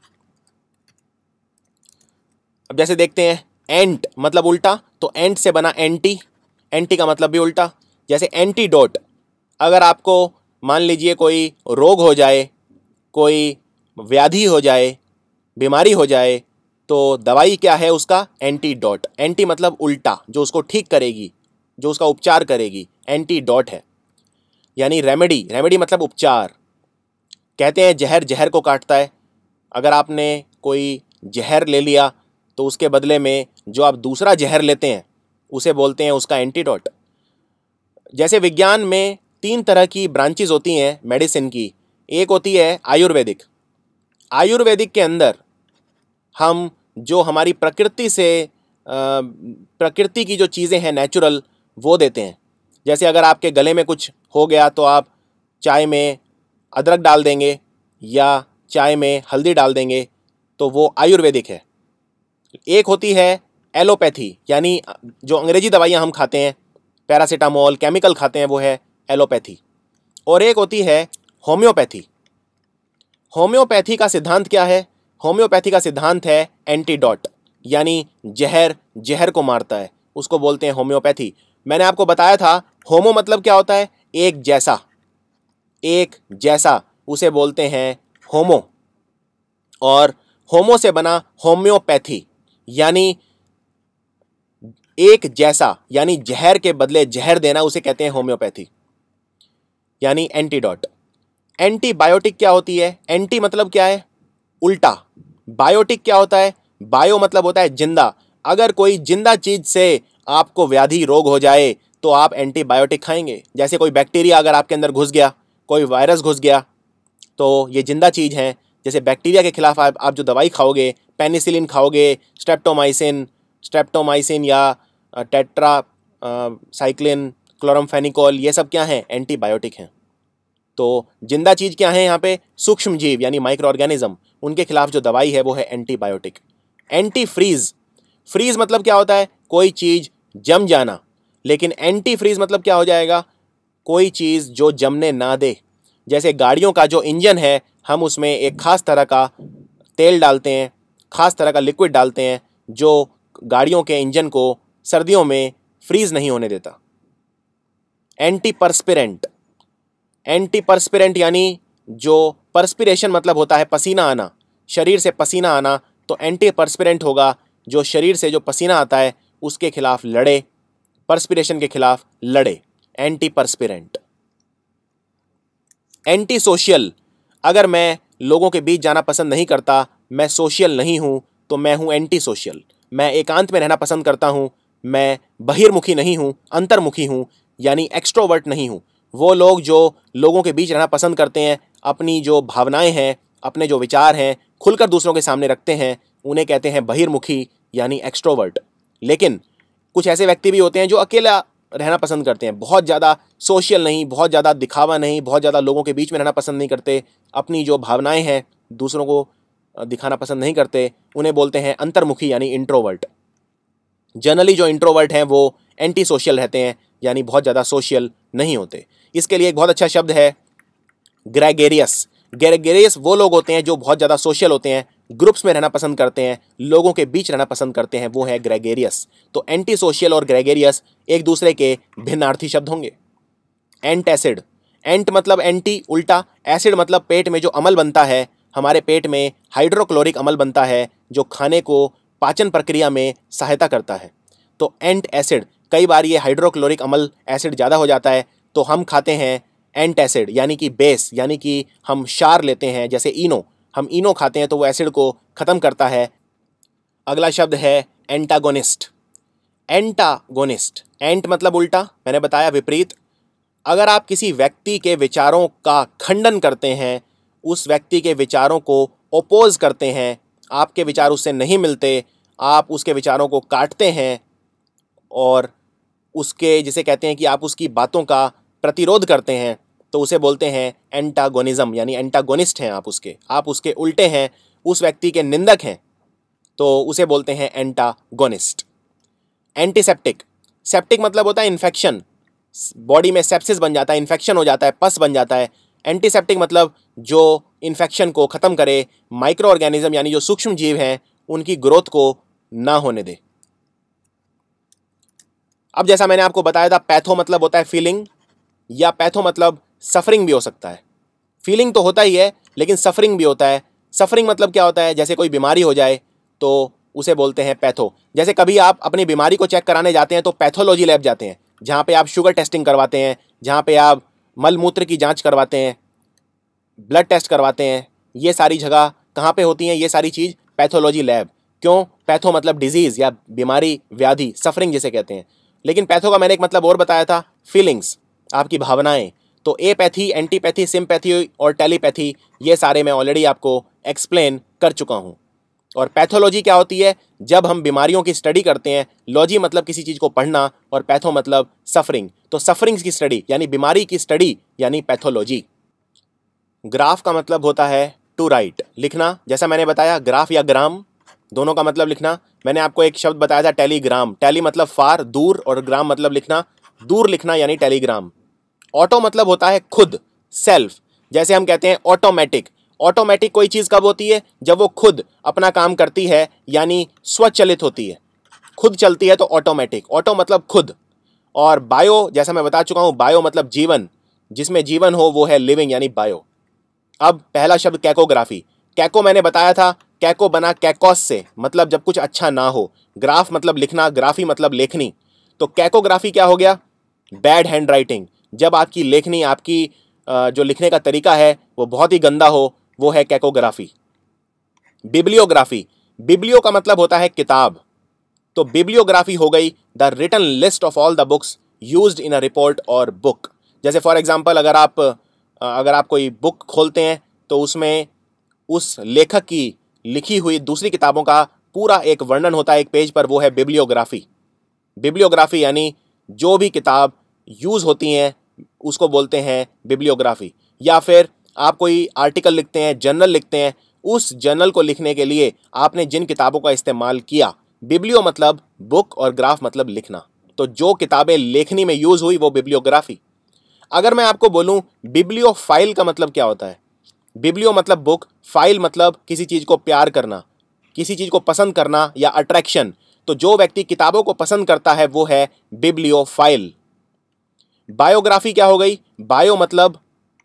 अब जैसे देखते हैं, एंट मतलब उल्टा, तो एंट से बना एंटी, एंटी का मतलब भी उल्टा। जैसे एंटीडोट, अगर आपको मान लीजिए कोई रोग हो जाए, कोई व्याधि हो जाए, बीमारी हो जाए, तो दवाई क्या है उसका? एंटीडोट। एंटी मतलब उल्टा, जो उसको ठीक करेगी, जो उसका उपचार करेगी, एंटीडोट है। यानी रेमेडी, रेमेडी मतलब उपचार। कहते हैं जहर जहर को काटता है। अगर आपने कोई जहर ले लिया तो उसके बदले में जो आप दूसरा जहर लेते हैं उसे बोलते हैं उसका एंटीडोट। जैसे विज्ञान में तीन तरह की ब्रांचेज होती हैं मेडिसिन की। एक होती है आयुर्वेदिक। आयुर्वेदिक के अंदर हम जो हमारी प्रकृति से प्रकृति की जो चीज़ें हैं नेचुरल, वो देते हैं। जैसे अगर आपके गले में कुछ हो गया तो आप चाय में अदरक डाल देंगे या चाय में हल्दी डाल देंगे, तो वो आयुर्वेदिक है। एक होती है एलोपैथी, यानी जो अंग्रेजी दवाइयाँ हम खाते हैं, पैरासीटामोल, केमिकल खाते हैं, वो है एलोपैथी। और एक होती है होम्योपैथी। होम्योपैथी का सिद्धांत क्या है? होम्योपैथी का सिद्धांत है एंटीडोट, यानी जहर जहर को मारता है, उसको बोलते हैं होम्योपैथी। मैंने आपको बताया था होमो मतलब क्या होता है? एक जैसा, एक जैसा, उसे बोलते हैं होमो। और होमो से बना होम्योपैथी, यानी एक जैसा, यानी जहर के बदले जहर देना, उसे कहते हैं होम्योपैथी यानी एंटीडोट। एंटीबायोटिक क्या होती है? एंटी मतलब क्या है? उल्टा। बायोटिक क्या होता है? बायो मतलब होता है जिंदा। अगर कोई जिंदा चीज से आपको व्याधि रोग हो जाए तो आप एंटीबायोटिक खाएंगे। जैसे कोई बैक्टीरिया अगर आपके अंदर घुस गया, कोई वायरस घुस गया, तो ये जिंदा चीज है। जैसे बैक्टीरिया के खिलाफ आप, आप जो दवाई खाओगे, पेनिसिलिन खाओगे, स्ट्रेप्टोमाइसिन स्ट्रेप्टोमाइसिन या टेट्रा साइक्लिन, क्लोरमफेनिकोल, ये सब क्या हैं? एंटीबायोटिक हैं। तो जिंदा चीज क्या है यहाँ पे? सूक्ष्म जीव यानी माइक्रो ऑर्गेनिज्म, उनके खिलाफ जो दवाई है वो है एंटीबायोटिक। एंटी फ्रीज, फ्रीज मतलब क्या होता है? कोई चीज जम जाना। लेकिन एंटी फ्रीज मतलब क्या हो जाएगा? कोई चीज जो जमने ना दे। जैसे गाड़ियों का जो इंजन है, हम उसमें एक खास तरह का तेल डालते हैं, खास तरह का लिक्विड डालते हैं, जो गाड़ियों के इंजन को सर्दियों में फ्रीज नहीं होने देता। एंटी परस्पिरेंट, एंटी परस्पिरेंट यानी जो परस्पिरेशन मतलब होता है पसीना आना, शरीर से पसीना आना, तो एंटी परस्पिरेंट होगा जो शरीर से जो पसीना आता है उसके खिलाफ लड़े, परस्पिरेशन के खिलाफ लड़े, एंटी परस्पिरेंट। एंटी सोशल, अगर मैं लोगों के बीच जाना पसंद नहीं करता, मैं सोशल नहीं हूं, तो मैं हूं एंटी सोशल। मैं एकांत में रहना पसंद करता हूं, मैं बहिर्मुखी नहीं हूं, अंतर्मुखी हूं, यानी एक्सट्रोवर्ट नहीं हूं। वो लोग जो लोगों के बीच रहना पसंद करते हैं, अपनी जो भावनाएं हैं, अपने जो विचार हैं, खुलकर दूसरों के सामने रखते हैं, उन्हें कहते हैं बहिर्मुखी यानी एक्सट्रोवर्ट। लेकिन कुछ ऐसे व्यक्ति भी होते हैं जो अकेला रहना पसंद करते हैं, बहुत ज़्यादा सोशल नहीं, बहुत ज़्यादा दिखावा नहीं, बहुत ज़्यादा लोगों के बीच में रहना पसंद नहीं करते, अपनी जो भावनाएं हैं दूसरों को दिखाना पसंद नहीं करते, उन्हें बोलते हैं अंतर्मुखी यानी इंट्रोवर्ट। जनरली जो इंट्रोवर्ट हैं वो एंटी सोशल रहते हैं, यानी बहुत ज़्यादा सोशल नहीं होते। इसके लिए एक बहुत अच्छा शब्द है ग्रेगेरियस। ग्रेगेरियस वो लोग होते हैं जो बहुत ज़्यादा सोशल होते हैं, ग्रुप्स में रहना पसंद करते हैं, लोगों के बीच रहना पसंद करते हैं, वो है ग्रेगेरियस। तो एंटी सोशल और ग्रेगेरियस एक दूसरे के भिन्नार्थी शब्द होंगे। एंटासिड, एंट मतलब एंटी, उल्टा। एसिड मतलब पेट में जो अम्ल बनता है, हमारे पेट में हाइड्रोक्लोरिक अम्ल बनता है जो खाने को पाचन प्रक्रिया में सहायता करता है। तो एंट एसिड, कई बार ये हाइड्रोक्लोरिक अम्ल एसिड ज़्यादा हो जाता है तो हम खाते हैं एंट एसिड, यानी कि बेस, यानी कि हम क्षार लेते हैं, जैसे इनो, हम इनो खाते हैं तो वो एसिड को ख़त्म करता है। अगला शब्द है एंटागोनिस्ट। एंटागोनिस्ट, एंट मतलब उल्टा, मैंने बताया विपरीत। अगर आप किसी व्यक्ति के विचारों का खंडन करते हैं, उस व्यक्ति के विचारों को ओपोज करते हैं, आपके विचार उससे नहीं मिलते, आप उसके विचारों को काटते हैं और उसके, जिसे कहते हैं कि आप उसकी बातों का प्रतिरोध करते हैं, तो उसे बोलते हैं एंटागोनिज्म, यानी एंटागोनिस्ट हैं आप उसके, आप उसके उल्टे हैं, उस व्यक्ति के निंदक हैं, तो उसे बोलते हैं एंटागोनिस्ट। एंटीसेप्टिक, सेप्टिक मतलब होता है इन्फेक्शन, बॉडी में सेप्सिस बन जाता है, इन्फेक्शन हो जाता है, पस बन जाता है। एंटीसेप्टिक मतलब जो इन्फेक्शन को ख़त्म करे, माइक्रो ऑर्गेनिज्म यानी जो सूक्ष्म जीव हैं उनकी ग्रोथ को ना होने दे। अब जैसा मैंने आपको बताया था, पैथो मतलब होता है फीलिंग, या पैथो मतलब सफरिंग भी हो सकता है। फीलिंग तो होता ही है लेकिन सफरिंग भी होता है। सफरिंग मतलब क्या होता है, जैसे कोई बीमारी हो जाए तो उसे बोलते हैं पैथो। जैसे कभी आप अपनी बीमारी को चेक कराने जाते हैं तो पैथोलॉजी लैब जाते हैं, जहाँ पे आप शुगर टेस्टिंग करवाते हैं, जहाँ पे आप मल मूत्र की जांच करवाते हैं, ब्लड टेस्ट करवाते हैं। ये सारी जगह कहाँ पे होती हैं, ये सारी चीज़ पैथोलॉजी लैब। क्यों? पैथो मतलब डिजीज़ या बीमारी, व्याधि, सफरिंग जिसे कहते हैं। लेकिन पैथो का मैंने एक मतलब और बताया था, फीलिंग्स, आपकी भावनाएं। तो एपैथी, एंटीपैथी, सिम्पैथी और टेलीपैथी, ये सारे मैं ऑलरेडी आपको एक्सप्लेन कर चुका हूँ। और पैथोलॉजी क्या होती है? जब हम बीमारियों की स्टडी करते हैं, लॉजी मतलब किसी चीज़ को पढ़ना और पैथो मतलब सफरिंग, तो सफरिंग्स की स्टडी यानी बीमारी की स्टडी यानी पैथोलॉजी। ग्राफ का मतलब होता है टू राइट, लिखना। जैसा मैंने बताया, ग्राफ या ग्राम दोनों का मतलब लिखना। मैंने आपको एक शब्द बताया था टेलीग्राम, टेली मतलब फार, दूर, और ग्राम मतलब लिखना, दूर लिखना यानी टेलीग्राम। ऑटो मतलब होता है खुद, सेल्फ। जैसे हम कहते हैं ऑटोमेटिक, ऑटोमेटिक कोई चीज़ कब होती है? जब वो खुद अपना काम करती है, यानी स्वचालित होती है, खुद चलती है, तो ऑटोमेटिक। ऑटो मतलब खुद। और बायो, जैसा मैं बता चुका हूँ, बायो मतलब जीवन, जिसमें जीवन हो वो है लिविंग यानी बायो। अब पहला शब्द कैकोग्राफी। कैको मैंने बताया था, कैको बना कैकोस से, मतलब जब कुछ अच्छा ना हो। ग्राफ मतलब लिखना, ग्राफी मतलब लेखनी। तो कैकोग्राफी क्या हो गया? बैड हैंड राइटिंग, जब आपकी लेखनी, आपकी जो लिखने का तरीका है वो बहुत ही गंदा हो, वो है कैकोग्राफी। बिब्लियोग्राफी, बिब्लियो का मतलब होता है किताब, तो बिब्लियोग्राफी हो गई the written list of all the books used in a report और बुक। जैसे फॉर एग्जांपल, अगर आप अगर आप कोई बुक खोलते हैं तो उसमें उस लेखक की लिखी हुई दूसरी किताबों का पूरा एक वर्णन होता है एक पेज पर, वो है बिब्लियोग्राफी। बिब्लियोग्राफी यानी जो भी किताब यूज़ होती हैं उसको बोलते हैं बिब्लियोग्राफी। या फिर आप कोई आर्टिकल लिखते हैं, जर्नल लिखते हैं, उस जर्नल को लिखने के लिए आपने जिन किताबों का इस्तेमाल किया, बिब्लियो मतलब बुक और ग्राफ मतलब लिखना, तो जो किताबें लेखनी में यूज़ हुई वो बिब्लियोग्राफी। अगर मैं आपको बोलूं बिब्लियो फाइल का मतलब क्या होता है? बिब्लियो मतलब बुक, फाइल मतलब किसी चीज़ को प्यार करना, किसी चीज़ को पसंद करना या अट्रैक्शन। तो जो व्यक्ति किताबों को पसंद करता है वो है बिब्लियोफाइल। बायोग्राफी क्या हो गई? बायो मतलब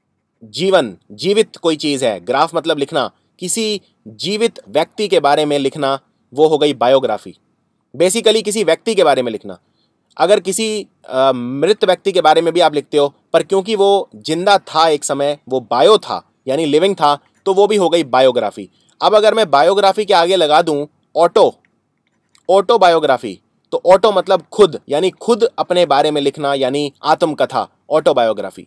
जीवन, जीवित कोई चीज़ है। ग्राफ मतलब लिखना, किसी जीवित व्यक्ति के बारे में लिखना, वो हो गई बायोग्राफी। बेसिकली किसी व्यक्ति के बारे में लिखना। अगर किसी मृत व्यक्ति के बारे में भी आप लिखते हो, पर क्योंकि वो जिंदा था एक समय, वो बायो था यानी लिविंग था, तो वो भी हो गई बायोग्राफी। अब अगर मैं बायोग्राफी के आगे लगा दूं ऑटो, ऑटोबायोग्राफी, तो ऑटो मतलब खुद, यानी खुद अपने बारे में लिखना यानी आत्मकथा, ऑटोबायोग्राफी।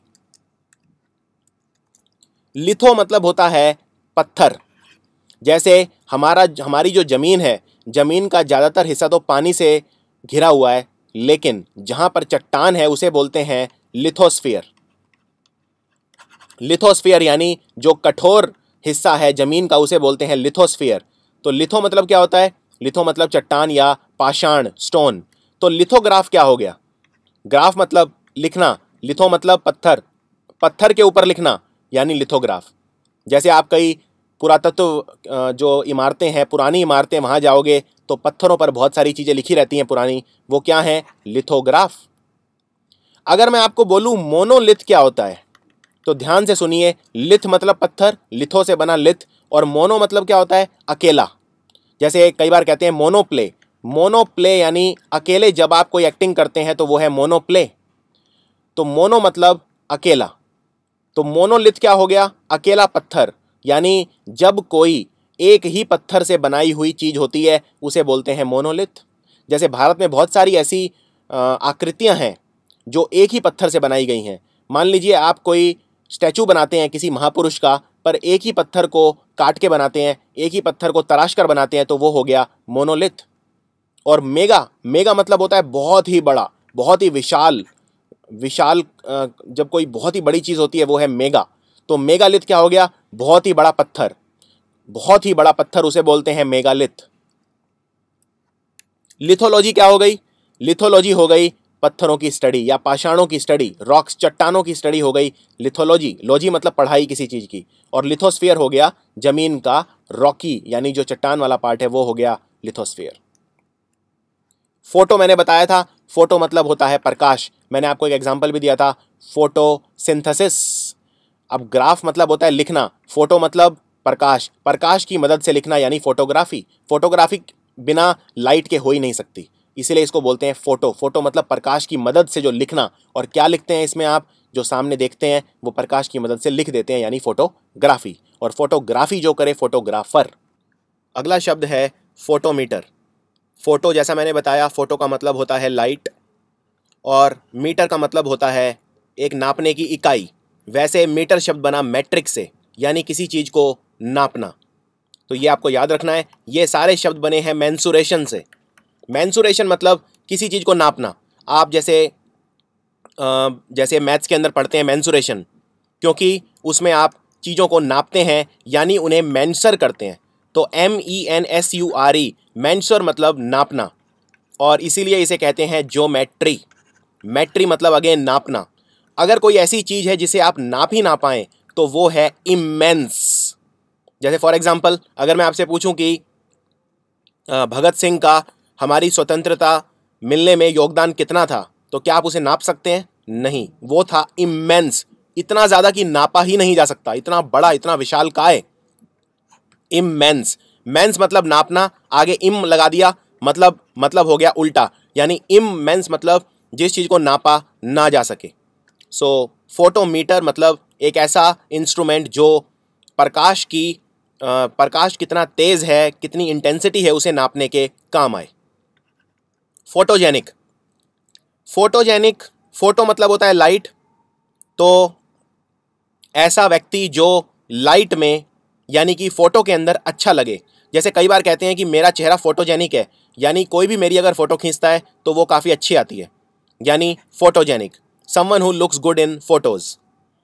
लिथो मतलब होता है पत्थर। जैसे हमारा हमारी जो ज़मीन है, ज़मीन का ज़्यादातर हिस्सा तो पानी से घिरा हुआ है, लेकिन जहाँ पर चट्टान है उसे बोलते हैं लिथोस्फीयर। लिथोस्फीयर यानी जो कठोर हिस्सा है ज़मीन का उसे बोलते हैं लिथोस्फीयर। तो लिथो मतलब क्या होता है? लिथो मतलब चट्टान या पाषाण, स्टोन। तो लिथोग्राफ क्या हो गया? ग्राफ मतलब लिखना, लिथो मतलब पत्थर, पत्थर के ऊपर लिखना यानी लिथोग्राफ। जैसे आप कई पुरातत्व जो इमारतें हैं, पुरानी इमारतें, वहाँ जाओगे तो पत्थरों पर बहुत सारी चीज़ें लिखी रहती हैं पुरानी, वो क्या हैं? लिथोग्राफ। अगर मैं आपको बोलूँ मोनोलिथ क्या होता है? तो ध्यान से सुनिए, लिथ मतलब पत्थर, लिथो से बना लिथ, और मोनो मतलब क्या होता है? अकेला। जैसे कई बार कहते हैं मोनोप्ले, मोनोप्ले यानी अकेले जब आप कोई एक्टिंग करते हैं तो वो है मोनोप्ले। तो मोनो मतलब अकेला, तो मोनोलिथ क्या हो गया? अकेला पत्थर। यानी जब कोई एक ही पत्थर से बनाई हुई चीज होती है उसे बोलते हैं मोनोलिथ। जैसे भारत में बहुत सारी ऐसी आकृतियां हैं जो एक ही पत्थर से बनाई गई हैं। मान लीजिए आप कोई स्टैचू बनाते हैं किसी महापुरुष का, पर एक ही पत्थर को काट के बनाते हैं, एक ही पत्थर को तराश कर बनाते हैं, तो वो हो गया मोनोलिथ। और मेगा, मेगा मतलब होता है बहुत ही बड़ा, बहुत ही विशाल। विशाल जब कोई बहुत ही बड़ी चीज होती है वो है मेगा। तो मेगालिथ क्या हो गया? बहुत ही बड़ा पत्थर, बहुत ही बड़ा पत्थर, उसे बोलते हैं मेगालिथ। लिथोलॉजी क्या हो गई? लिथोलॉजी हो गई पत्थरों की स्टडी या पाषाणों की स्टडी, रॉक्स, चट्टानों की स्टडी हो गई लिथोलॉजी। लॉजी मतलब पढ़ाई किसी चीज की, और लिथोस्फीयर हो गया जमीन का रॉकी यानी जो चट्टान वाला पार्ट है वो हो गया लिथोस्फीयर। फोटो मैंने बताया था, फोटो मतलब होता है प्रकाश। मैंने आपको एक एग्जांपल भी दिया था, फोटोसिंथेसिस। अब ग्राफ मतलब होता है लिखना, फोटो मतलब प्रकाश, प्रकाश की मदद से लिखना यानी फोटोग्राफी। फोटोग्राफी बिना लाइट के हो ही नहीं सकती, इसीलिए इसको बोलते हैं फोटो। फोटो मतलब प्रकाश की मदद से जो लिखना। और क्या लिखते हैं इसमें आप? जो सामने देखते हैं वो प्रकाश की मदद से लिख देते हैं, यानी फोटोग्राफी। और फोटोग्राफी जो करे फोटोग्राफर। अगला शब्द है फोटोमीटर। फोटो जैसा मैंने बताया, फोटो का मतलब होता है लाइट, और मीटर का मतलब होता है एक नापने की इकाई। वैसे मीटर शब्द बना मैट्रिक से, यानी किसी चीज को नापना। तो ये आपको याद रखना है। ये सारे शब्द बने हैं मेंसुरेशन से। मेंसुरेशन मतलब किसी चीज को नापना। आप जैसे आ, जैसे मैथ्स के अंदर पढ़ते हैं मेंसुरेशन, क्योंकि उसमें आप चीज़ों को नापते हैं यानी उन्हें मेंसर करते हैं। तो M E N S U R E, mensur मतलब नापना, और इसीलिए इसे कहते हैं ज्योमेट्री। मेट्री मतलब अगेन नापना। अगर कोई ऐसी चीज़ है जिसे आप नाप ही ना पाएं तो वो है इमेंस। जैसे फॉर एग्जांपल, अगर मैं आपसे पूछूं कि भगत सिंह का हमारी स्वतंत्रता मिलने में योगदान कितना था, तो क्या आप उसे नाप सकते हैं? नहीं, वो था इमेंस, इतना ज़्यादा कि नापा ही नहीं जा सकता, इतना बड़ा, इतना विशाल काय। इमेंस, मेंस मतलब नापना, आगे इम लगा दिया, मतलब मतलब हो गया उल्टा, यानी इमेंस मतलब जिस चीज़ को नापा ना जा सके। सो फोटोमीटर मतलब एक ऐसा इंस्ट्रूमेंट जो प्रकाश की आ, प्रकाश कितना तेज है, कितनी इंटेंसिटी है, उसे नापने के काम आए। फोटोजेनिक, फोटोजेनिक, फोटो मतलब होता है लाइट। तो ऐसा व्यक्ति जो लाइट में यानी कि फोटो के अंदर अच्छा लगे। जैसे कई बार कहते हैं कि मेरा चेहरा फोटोजेनिक है, यानी कोई भी मेरी अगर फोटो खींचता है तो वो काफ़ी अच्छी आती है, यानी photogenic, someone who looks good in photos.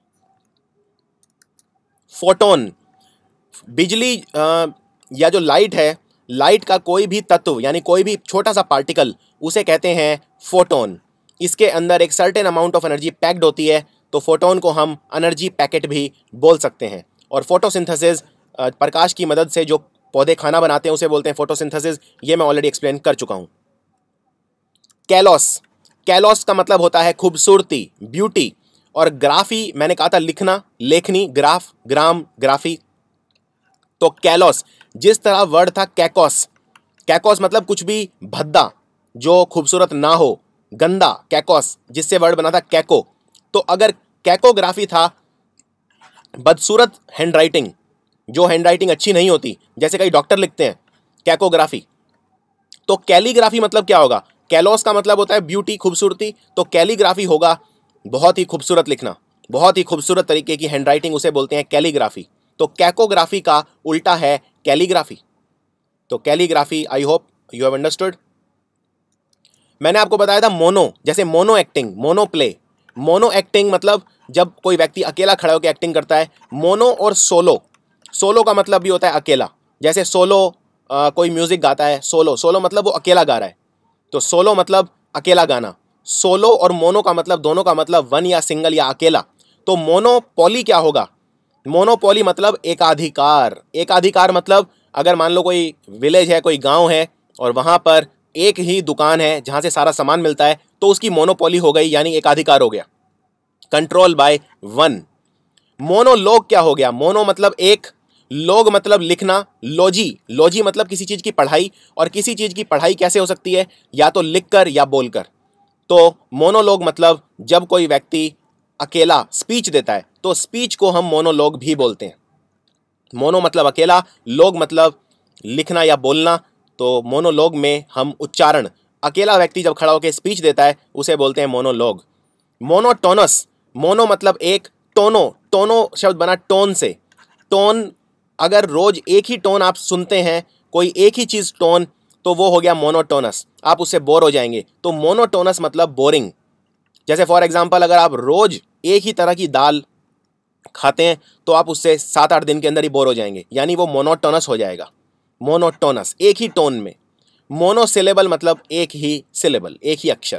Photon, बिजली आ, या जो लाइट है, लाइट का कोई भी तत्व यानी कोई भी छोटा सा पार्टिकल, उसे कहते हैं फोटोन। इसके अंदर एक certain amount of energy packed होती है, तो फोटोन को हम एनर्जी पैकेट भी बोल सकते हैं। और फोटोसिंथेसिस, प्रकाश की मदद से जो पौधे खाना बनाते हैं उसे बोलते हैं फोटोसिंथेसिस। ये मैं ऑलरेडी एक्सप्लेन कर चुका हूँ। कैलोस, कैलोस का मतलब होता है खूबसूरती, ब्यूटी। और ग्राफी मैंने कहा था लिखना, लेखनी, ग्राफ, ग्राम, ग्राफी। तो कैलोस, जिस तरह वर्ड था कैकोस, कैकोस मतलब कुछ भी भद्दा जो खूबसूरत ना हो, गंदा, कैकोस, जिससे वर्ड बना था कैको। तो अगर कैकोग्राफी था बदसूरत हैंडराइटिंग, जो हैंडराइटिंग अच्छी नहीं होती, जैसे कई डॉक्टर लिखते हैं, कैकोग्राफी। तो कैलीग्राफी मतलब क्या होगा? कैलोस का मतलब होता है ब्यूटी, खूबसूरती, तो कैलीग्राफी होगा बहुत ही खूबसूरत लिखना, बहुत ही खूबसूरत तरीके की हैंडराइटिंग, उसे बोलते हैं कैलीग्राफी। तो कैकोग्राफी का उल्टा है कैलीग्राफी। तो calligraphy, I hope you have understood. मैंने आपको बताया था मोनो, जैसे mono acting, mono play. Mono acting मतलब जब कोई व्यक्ति अकेला खड़ा होकर एक्टिंग करता है। मोनो और सोलो, सोलो का मतलब भी होता है अकेला। जैसे सोलो आ, कोई म्यूजिक गाता है, सोलो, सोलो मतलब वो अकेला गा रहा है, तो सोलो मतलब अकेला गाना। सोलो और मोनो का मतलब, दोनों का मतलब वन या सिंगल या अकेला। तो मोनोपोली क्या होगा? मोनोपोली मतलब एकाधिकार। एकाधिकार मतलब अगर मान लो कोई विलेज है, कोई गांव है, और वहां पर एक ही दुकान है जहां से सारा सामान मिलता है, तो उसकी मोनोपोली हो गई, यानी एकाधिकार हो गया, कंट्रोल बाय वन। मोनोलॉग क्या हो गया? मोनो मतलब एक, लोग मतलब लिखना, लॉजी लॉजी मतलब किसी चीज की पढ़ाई, और किसी चीज की पढ़ाई कैसे हो सकती है? या तो लिखकर या बोलकर। तो मोनोलॉग मतलब जब कोई व्यक्ति अकेला स्पीच देता है तो स्पीच को हम मोनोलॉग भी बोलते हैं। मोनो मतलब अकेला, लोग मतलब लिखना या बोलना, तो मोनोलॉग में हम उच्चारण, अकेला व्यक्ति जब खड़ा होकर स्पीच देता है उसे बोलते हैं मोनोलॉग। मोनोटोनस, मोनो मतलब एक, टोनो, टोनो शब्द बना टोन से। टोन, अगर रोज एक ही टोन आप सुनते हैं, कोई एक ही चीज टोन, तो वो हो गया मोनोटोनस, आप उससे बोर हो जाएंगे। तो मोनोटोनस मतलब बोरिंग। जैसे फॉर एग्जांपल अगर आप रोज एक ही तरह की दाल खाते हैं तो आप उससे सात आठ दिन के अंदर ही बोर हो जाएंगे, यानी वो मोनोटोनस हो जाएगा। मोनोटोनस, एक ही टोन में। मोनोसिलेबल मतलब एक ही सिलेबल, एक ही अक्षर।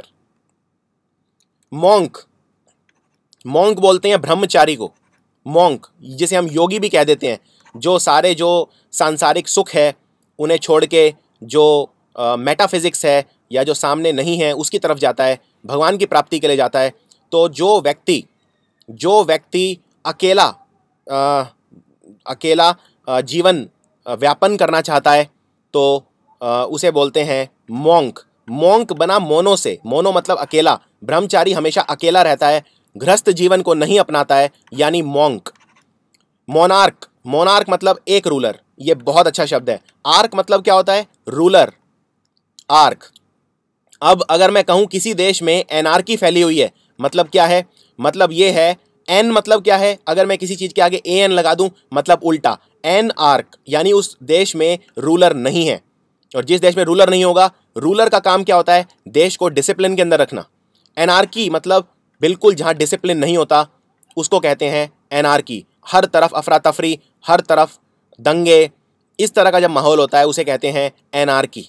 मॉन्क, मॉन्क बोलते हैं ब्रह्मचारी को। मॉन्क जिसे हम योगी भी कह देते हैं, जो सारे जो सांसारिक सुख है उन्हें छोड़ के जो मेटाफिजिक्स है या जो सामने नहीं है उसकी तरफ जाता है, भगवान की प्राप्ति के लिए जाता है। तो जो व्यक्ति जो व्यक्ति अकेला आ, अकेला आ, जीवन व्यापन करना चाहता है तो आ, उसे बोलते हैं मॉन्क। मॉन्क बना मोनो से, मोनो मतलब अकेला, ब्रह्मचारी हमेशा अकेला रहता है, गृहस्थ जीवन को नहीं अपनाता है, यानी मॉन्क। मोनार्क, मोनार्क मतलब एक रूलर, ये बहुत अच्छा शब्द है। आर्क मतलब क्या होता है? Ruler, arch. अब अगर मैं कहूं किसी देश में एनार्की फैली हुई है, मतलब क्या है? मतलब ये है, एन मतलब क्या है? अगर मैं किसी चीज के आगे ए एन लगा दूं मतलब उल्टा, एन आर्क, यानी उस देश में रूलर नहीं है। और जिस देश में रूलर नहीं होगा, रूलर का काम क्या होता है? देश को डिसिप्लिन के अंदर रखना। एनार्की मतलब बिल्कुल जहां डिसिप्लिन नहीं होता उसको कहते हैं एनार्की। हर तरफ अफरा तफरी, हर तरफ दंगे, इस तरह का जब माहौल होता है उसे कहते हैं एनार्की।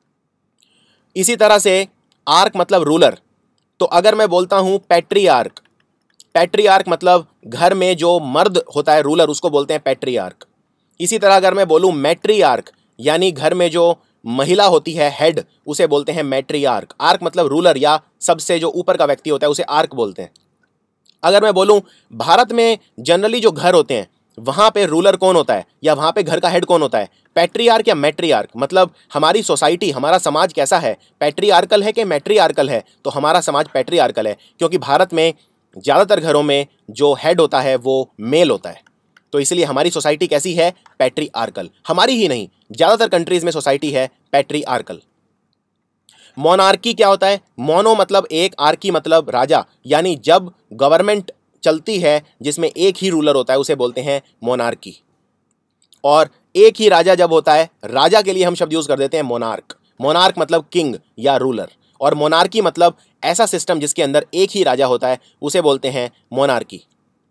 इसी तरह से आर्क मतलब रूलर। तो अगर मैं बोलता हूं पैट्रियार्क, पैट्रियार्क मतलब घर में जो मर्द होता है रूलर, उसको बोलते हैं पैट्रियार्क। इसी तरह अगर मैं बोलूं मैट्रियार्क, यानी घर में जो महिला होती है हेड, उसे बोलते हैं मैट्रियार्क। आर्क मतलब रूलर या सबसे जो ऊपर का व्यक्ति होता है उसे आर्क बोलते हैं। अगर मैं बोलूं भारत में जनरली जो घर होते हैं वहां पे रूलर कौन होता है या वहां पे घर का हेड कौन होता है? पैट्रियार्क या मैट्रियार्क। मतलब हमारी सोसाइटी, हमारा समाज कैसा है? पैट्रियार्कल है कि मैट्रियार्कल है? तो हमारा समाज पैट्रियार्कल है, क्योंकि भारत में ज़्यादातर घरों में जो हेड होता है वो मेल होता है। तो इसलिए हमारी सोसाइटी कैसी है? पैट्रियार्कल। हमारी ही नहीं, ज़्यादातर कंट्रीज में सोसाइटी है पैट्रियार्कल। मोनार्की क्या होता है? मोनो मतलब एक, आर्की मतलब राजा, यानी जब गवर्नमेंट चलती है जिसमें एक ही रूलर होता है उसे बोलते हैं मोनार्की। और एक ही राजा जब होता है, राजा के लिए हम शब्द यूज कर देते हैं मोनार्क। मोनार्क मतलब किंग या रूलर, और मोनार्की मतलब ऐसा सिस्टम जिसके अंदर एक ही राजा होता है उसे बोलते हैं मोनार्की।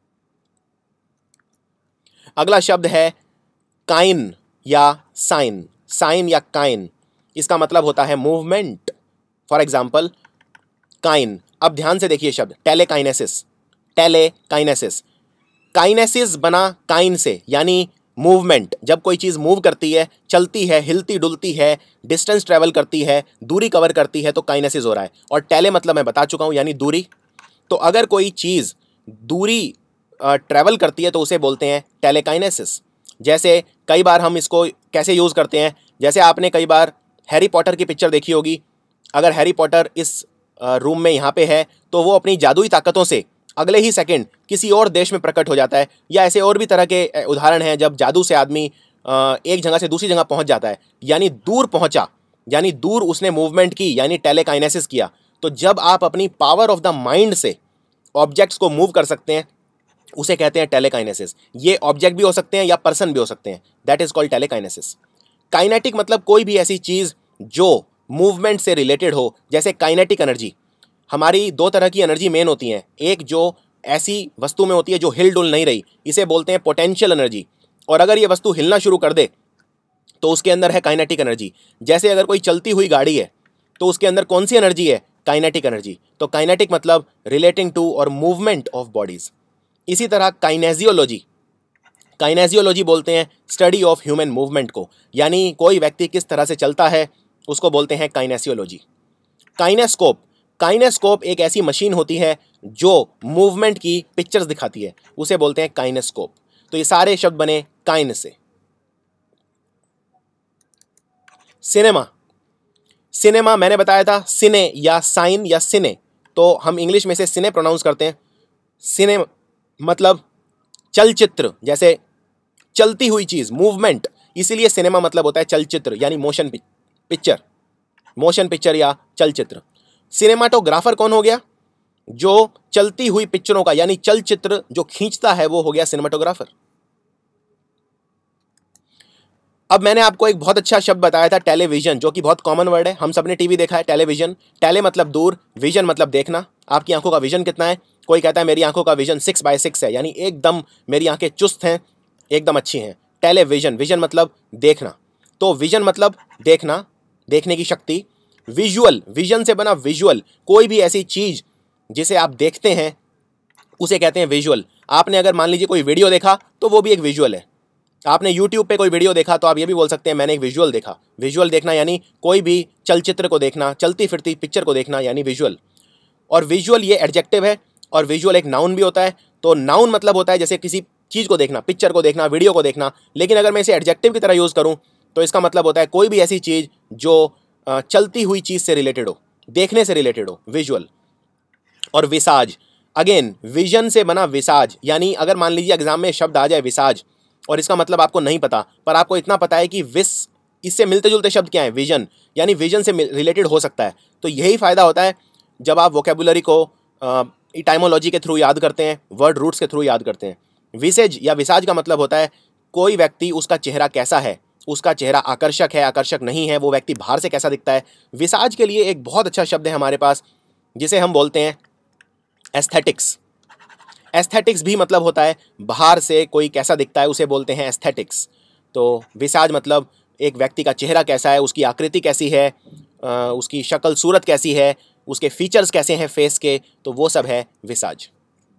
अगला शब्द है काइन या साइन। साइन या काइन, इसका मतलब होता है मूवमेंट। For example Kine. अब ध्यान से देखिए शब्द टेलेकाइनेसिस। टेलेकाइनेसिस, काइनेसिस बना काइन से, यानी मूवमेंट। जब कोई चीज़ मूव करती है, चलती है, हिलती डुलती है, डिस्टेंस ट्रेवल करती है, दूरी कवर करती है, तो काइनेसिस हो रहा है। और टेले मतलब मैं बता चुका हूँ, यानी दूरी। तो अगर कोई चीज़ दूरी ट्रैवल करती है तो उसे बोलते हैं टेलेकाइनेसिस। जैसे कई बार हम इसको कैसे यूज़ करते हैं, जैसे आपने कई बार हैरी पॉटर की पिक्चर देखी होगी। अगर हैरी पॉटर इस रूम में यहाँ पे है तो वो अपनी जादुई ताकतों से अगले ही सेकंड किसी और देश में प्रकट हो जाता है। या ऐसे और भी तरह के उदाहरण हैं जब जादू से आदमी एक जगह से दूसरी जगह पहुँच जाता है, यानी दूर पहुँचा, यानी दूर उसने मूवमेंट की, यानी टेलेकाइनेसिस किया। तो जब आप अपनी पावर ऑफ द माइंड से ऑब्जेक्ट्स को मूव कर सकते हैं उसे कहते हैं टेलेकाइनेसिस। ये ऑब्जेक्ट भी हो सकते हैं या पर्सन भी हो सकते हैं, that is called telekinesis. Kinetic मतलब कोई भी ऐसी चीज़ जो मूवमेंट से रिलेटेड हो, जैसे काइनेटिक एनर्जी। हमारी दो तरह की एनर्जी मेन होती हैं, एक जो ऐसी वस्तु में होती है जो हिल डुल नहीं रही, इसे बोलते हैं पोटेंशियल एनर्जी। और अगर ये वस्तु हिलना शुरू कर दे तो उसके अंदर है काइनेटिक एनर्जी। जैसे अगर कोई चलती हुई गाड़ी है तो उसके अंदर कौन सी एनर्जी है? Kinetic energy. तो काइनेटिक मतलब रिलेटिंग टू और मूवमेंट ऑफ बॉडीज। इसी तरह काइनेजियोलॉजी, काइनेजियोलॉजी बोलते हैं स्टडी ऑफ ह्यूमन मूवमेंट को, यानी कोई व्यक्ति किस तरह से चलता है उसको बोलते हैं काइनेसियोलॉजी। काइनेस्कोप, काइनेस्कोप एक ऐसी मशीन होती है जो मूवमेंट की पिक्चर्स दिखाती है, उसे बोलते हैं काइनेस्कोप। तो ये सारे शब्द बने काइन से। सिनेमा, सिनेमा मैंने बताया था सिने या साइन या सिने, तो हम इंग्लिश में से सिने प्रोनाउंस करते हैं। सिने मतलब चलचित्र, जैसे चलती हुई चीज, मूवमेंट, इसीलिए सिनेमा मतलब होता है चलचित्र यानी मोशन पिक्चर, मोशन पिक्चर या चलचित्र। सिनेमाटोग्राफर कौन हो गया? जो चलती हुई पिक्चरों का यानी चलचित्र जो खींचता है वो हो गया सिनेमाटोग्राफर। अब मैंने आपको एक बहुत अच्छा शब्द बताया था टेलीविजन, जो कि बहुत कॉमन वर्ड है, हम सबने टीवी देखा है। टेलीविजन, टेले मतलब दूर, विजन मतलब देखना। आपकी आंखों का विजन कितना है? कोई कहता है मेरी आंखों का विजन सिक्स बाय सिक्स है, यानी एकदम मेरी आंखें चुस्त हैं, एकदम अच्छी हैं। टेलीविजन, विजन मतलब देखना, तो विजन मतलब देखना, देखने की शक्ति। विजुअल, विजन से बना विजुअल, कोई भी ऐसी चीज जिसे आप देखते हैं उसे कहते हैं विजुअल। आपने अगर मान लीजिए कोई वीडियो देखा तो वो भी एक विजुअल है। आपने यूट्यूब पे कोई वीडियो देखा तो आप ये भी बोल सकते हैं मैंने एक विजुअल देखा। विजुअल देखना यानी कोई भी चलचित्र को देखना, चलती फिरती पिक्चर को देखना यानी विजुअल। और विजुअल ये एडजेक्टिव है और विजुअल एक नाउन भी होता है। तो नाउन मतलब होता है जैसे किसी चीज को देखना, पिक्चर को देखना, वीडियो को देखना, लेकिन अगर मैं इसे एडजेक्टिव की तरह यूज करूं तो इसका मतलब होता है कोई भी ऐसी चीज जो चलती हुई चीज से रिलेटेड हो, देखने से रिलेटेड हो, विजुअल। और विसाज, अगेन विजन से बना विसाज, यानी अगर मान लीजिए एग्जाम में शब्द आ जाए विसाज और इसका मतलब आपको नहीं पता, पर आपको इतना पता है कि विस, इससे मिलते जुलते शब्द क्या है? विजन, यानी विजन से रिलेटेड हो सकता है। तो यही फायदा होता है जब आप वोकेबुलरी को इटाइमोलॉजी के थ्रू याद करते हैं, वर्ड रूट्स के थ्रू याद करते हैं। विसेज या विसाज का मतलब होता है कोई व्यक्ति, उसका चेहरा कैसा है, उसका चेहरा आकर्षक है, आकर्षक नहीं है, वो व्यक्ति बाहर से कैसा दिखता है। विसाज के लिए एक बहुत अच्छा शब्द है हमारे पास जिसे हम बोलते हैं एस्थेटिक्स। एस्थेटिक्स भी मतलब होता है बाहर से कोई कैसा दिखता है, उसे बोलते हैं एस्थेटिक्स। तो विसाज मतलब एक व्यक्ति का चेहरा कैसा है, उसकी आकृति कैसी है, उसकी शक्ल सूरत कैसी है, उसके फीचर्स कैसे हैं फेस के, तो वो सब है विसाज।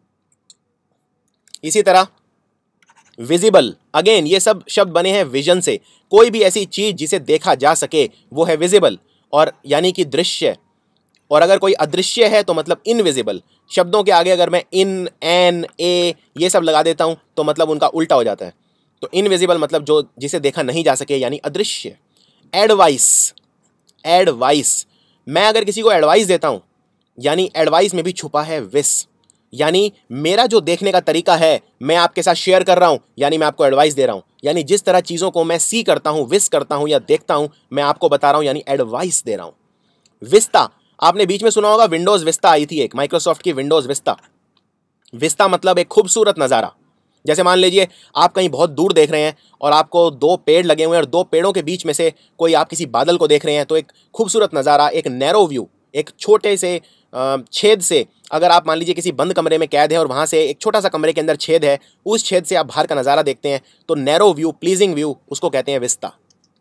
इसी तरह विजिबल, अगेन ये सब शब्द बने हैं विजन से। कोई भी ऐसी चीज जिसे देखा जा सके वो है विजिबल, और यानी कि दृश्य। और अगर कोई अदृश्य है तो मतलब इनविजिबल। शब्दों के आगे अगर मैं इन, एन, ए ये सब लगा देता हूं तो मतलब उनका उल्टा हो जाता है। तो इनविजिबल मतलब जो जिसे देखा नहीं जा सके यानी अदृश्य। एडवाइस, एडवाइस, मैं अगर किसी को एडवाइस देता हूं यानी एडवाइस में भी छुपा है विस, यानी मेरा जो देखने का तरीका है मैं आपके साथ शेयर कर रहा हूं, यानी मैं आपको एडवाइस दे रहा हूं। यानी जिस तरह चीजों को मैं सी करता हूं, विस करता हूं या देखता हूं, मैं आपको बता रहा हूं, यानी एडवाइस दे रहा हूं। विस्ता, आपने बीच में सुना होगा विंडोज विस्ता आई थी एक, माइक्रोसॉफ्ट की विंडोज विस्ता। विस्ता मतलब एक खूबसूरत नज़ारा। जैसे मान लीजिए आप कहीं बहुत दूर देख रहे हैं और आपको दो पेड़ लगे हुए हैं और दो पेड़ों के बीच में से कोई आप किसी बादल को देख रहे हैं, तो एक खूबसूरत नज़ारा, एक नैरो व्यू, एक छोटे से छेद से, अगर आप मान लीजिए किसी बंद कमरे में कैद है और वहाँ से एक छोटा सा कमरे के अंदर छेद है, उस छेद से आप बाहर का नज़ारा देखते हैं, तो नैरो व्यू, प्लीजिंग व्यू, उसको कहते हैं विस्ता।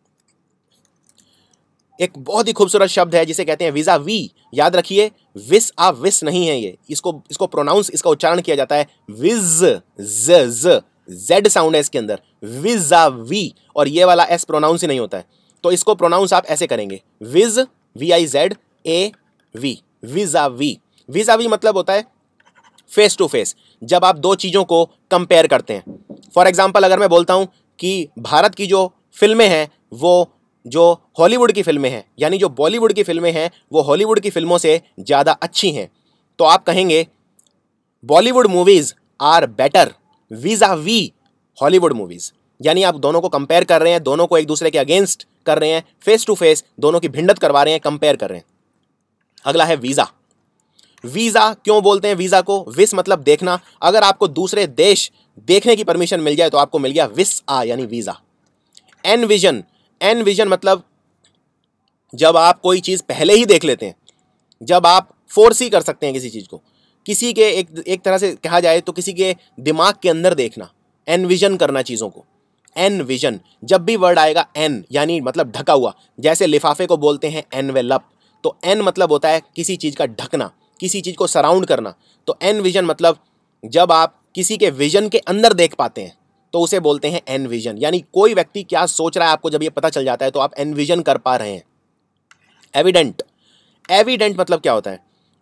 एक बहुत ही खूबसूरत शब्द है जिसे कहते हैं विजा वी। याद रखिए विस आ विस नहीं है ये, इसको इसको प्रोनाउंस, इसका उच्चारण किया जाता है विज, ज ज जेड साउंड है इसके अंदर, विजा वी, और ये वाला एस प्रोनाउंस ही नहीं होता है, तो इसको प्रोनाउंस आप ऐसे करेंगे viz, V I Z A V, vis a vis. Vis a vis मतलब होता है फेस टू फेस, जब आप दो चीज़ों को कंपेयर करते हैं। फॉर एग्जाम्पल अगर मैं बोलता हूं कि भारत की जो फिल्में हैं वो जो हॉलीवुड की फिल्में हैं, यानी जो बॉलीवुड की फिल्में हैं वो हॉलीवुड की फिल्मों से ज़्यादा अच्छी हैं, तो आप कहेंगे Bollywood movies are better vis a vis Hollywood movies. यानी आप दोनों को कंपेयर कर रहे हैं, दोनों को एक दूसरे के अगेंस्ट कर रहे हैं, फेस टू फेस दोनों की भिन्नत करवा रहे हैं, कंपेयर कर रहे हैं। अगला है वीज़ा। वीज़ा क्यों बोलते हैं वीज़ा को? विस मतलब देखना। अगर आपको दूसरे देश देखने की परमिशन मिल जाए तो आपको मिल गया विस आ यानी visa. Envision, envision मतलब जब आप कोई चीज़ पहले ही देख लेते हैं, जब आप फोर्सी कर सकते हैं किसी चीज़ को, किसी के एक एक तरह से कहा जाए तो किसी के दिमाग के अंदर देखना, एन विजन करना चीज़ों को, एन विजन। जब भी वर्ड आएगा एन यानी मतलब ढका हुआ, जैसे लिफाफे को बोलते हैं एनवेलप, तो एन मतलब होता है किसी चीज़ का ढकना, किसी चीज़ को सराउंड करना। तो एन विजन मतलब जब आप किसी के विजन के अंदर देख पाते हैं तो उसे बोलते हैं एन विजन, यानी कोई व्यक्ति क्या सोच रहा है आपको जब ये पता चल जाता है तो आप एन विजन कर पा रहे हैं। एविडेंट, एविडेंट मतलब क्या होता है?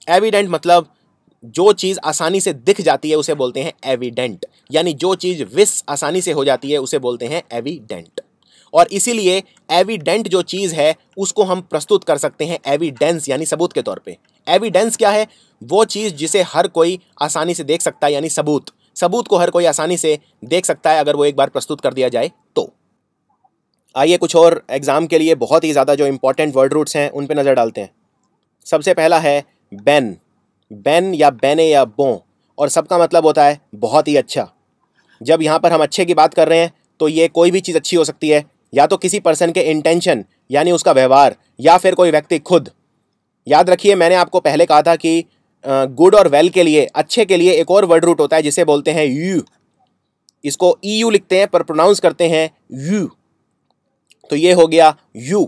एविडेंट मतलब जो चीज़ आसानी से दिख जाती है उसे बोलते हैं एविडेंट, यानी जो चीज़ विस आसानी से हो जाती है उसे बोलते हैं एविडेंट। और इसीलिए एविडेंट जो चीज़ है उसको हम प्रस्तुत कर सकते हैं एविडेंस यानी सबूत के तौर पे। एविडेंस क्या है? वो चीज़ जिसे हर कोई आसानी से देख सकता है, यानी सबूत। सबूत को हर कोई आसानी से देख सकता है अगर वो एक बार प्रस्तुत कर दिया जाए तो। आइए कुछ और एग्जाम के लिए बहुत ही ज़्यादा जो इंपॉर्टेंट वर्ड रूट्स हैं उन पे नज़र डालते हैं। सबसे पहला है बेन। बेन या बेने या बो, और सबका मतलब होता है बहुत ही अच्छा। जब यहाँ पर हम अच्छे की बात कर रहे हैं तो ये कोई भी चीज़ अच्छी हो सकती है, या तो किसी पर्सन के इंटेंशन यानी उसका व्यवहार, या फिर कोई व्यक्ति खुद। याद रखिए मैंने आपको पहले कहा था कि गुड और वेल के लिए, अच्छे के लिए एक और वर्ड रूट होता है जिसे बोलते हैं यू। इसको ई यू लिखते हैं पर प्रोनाउंस करते हैं यू। तो ये हो गया यू।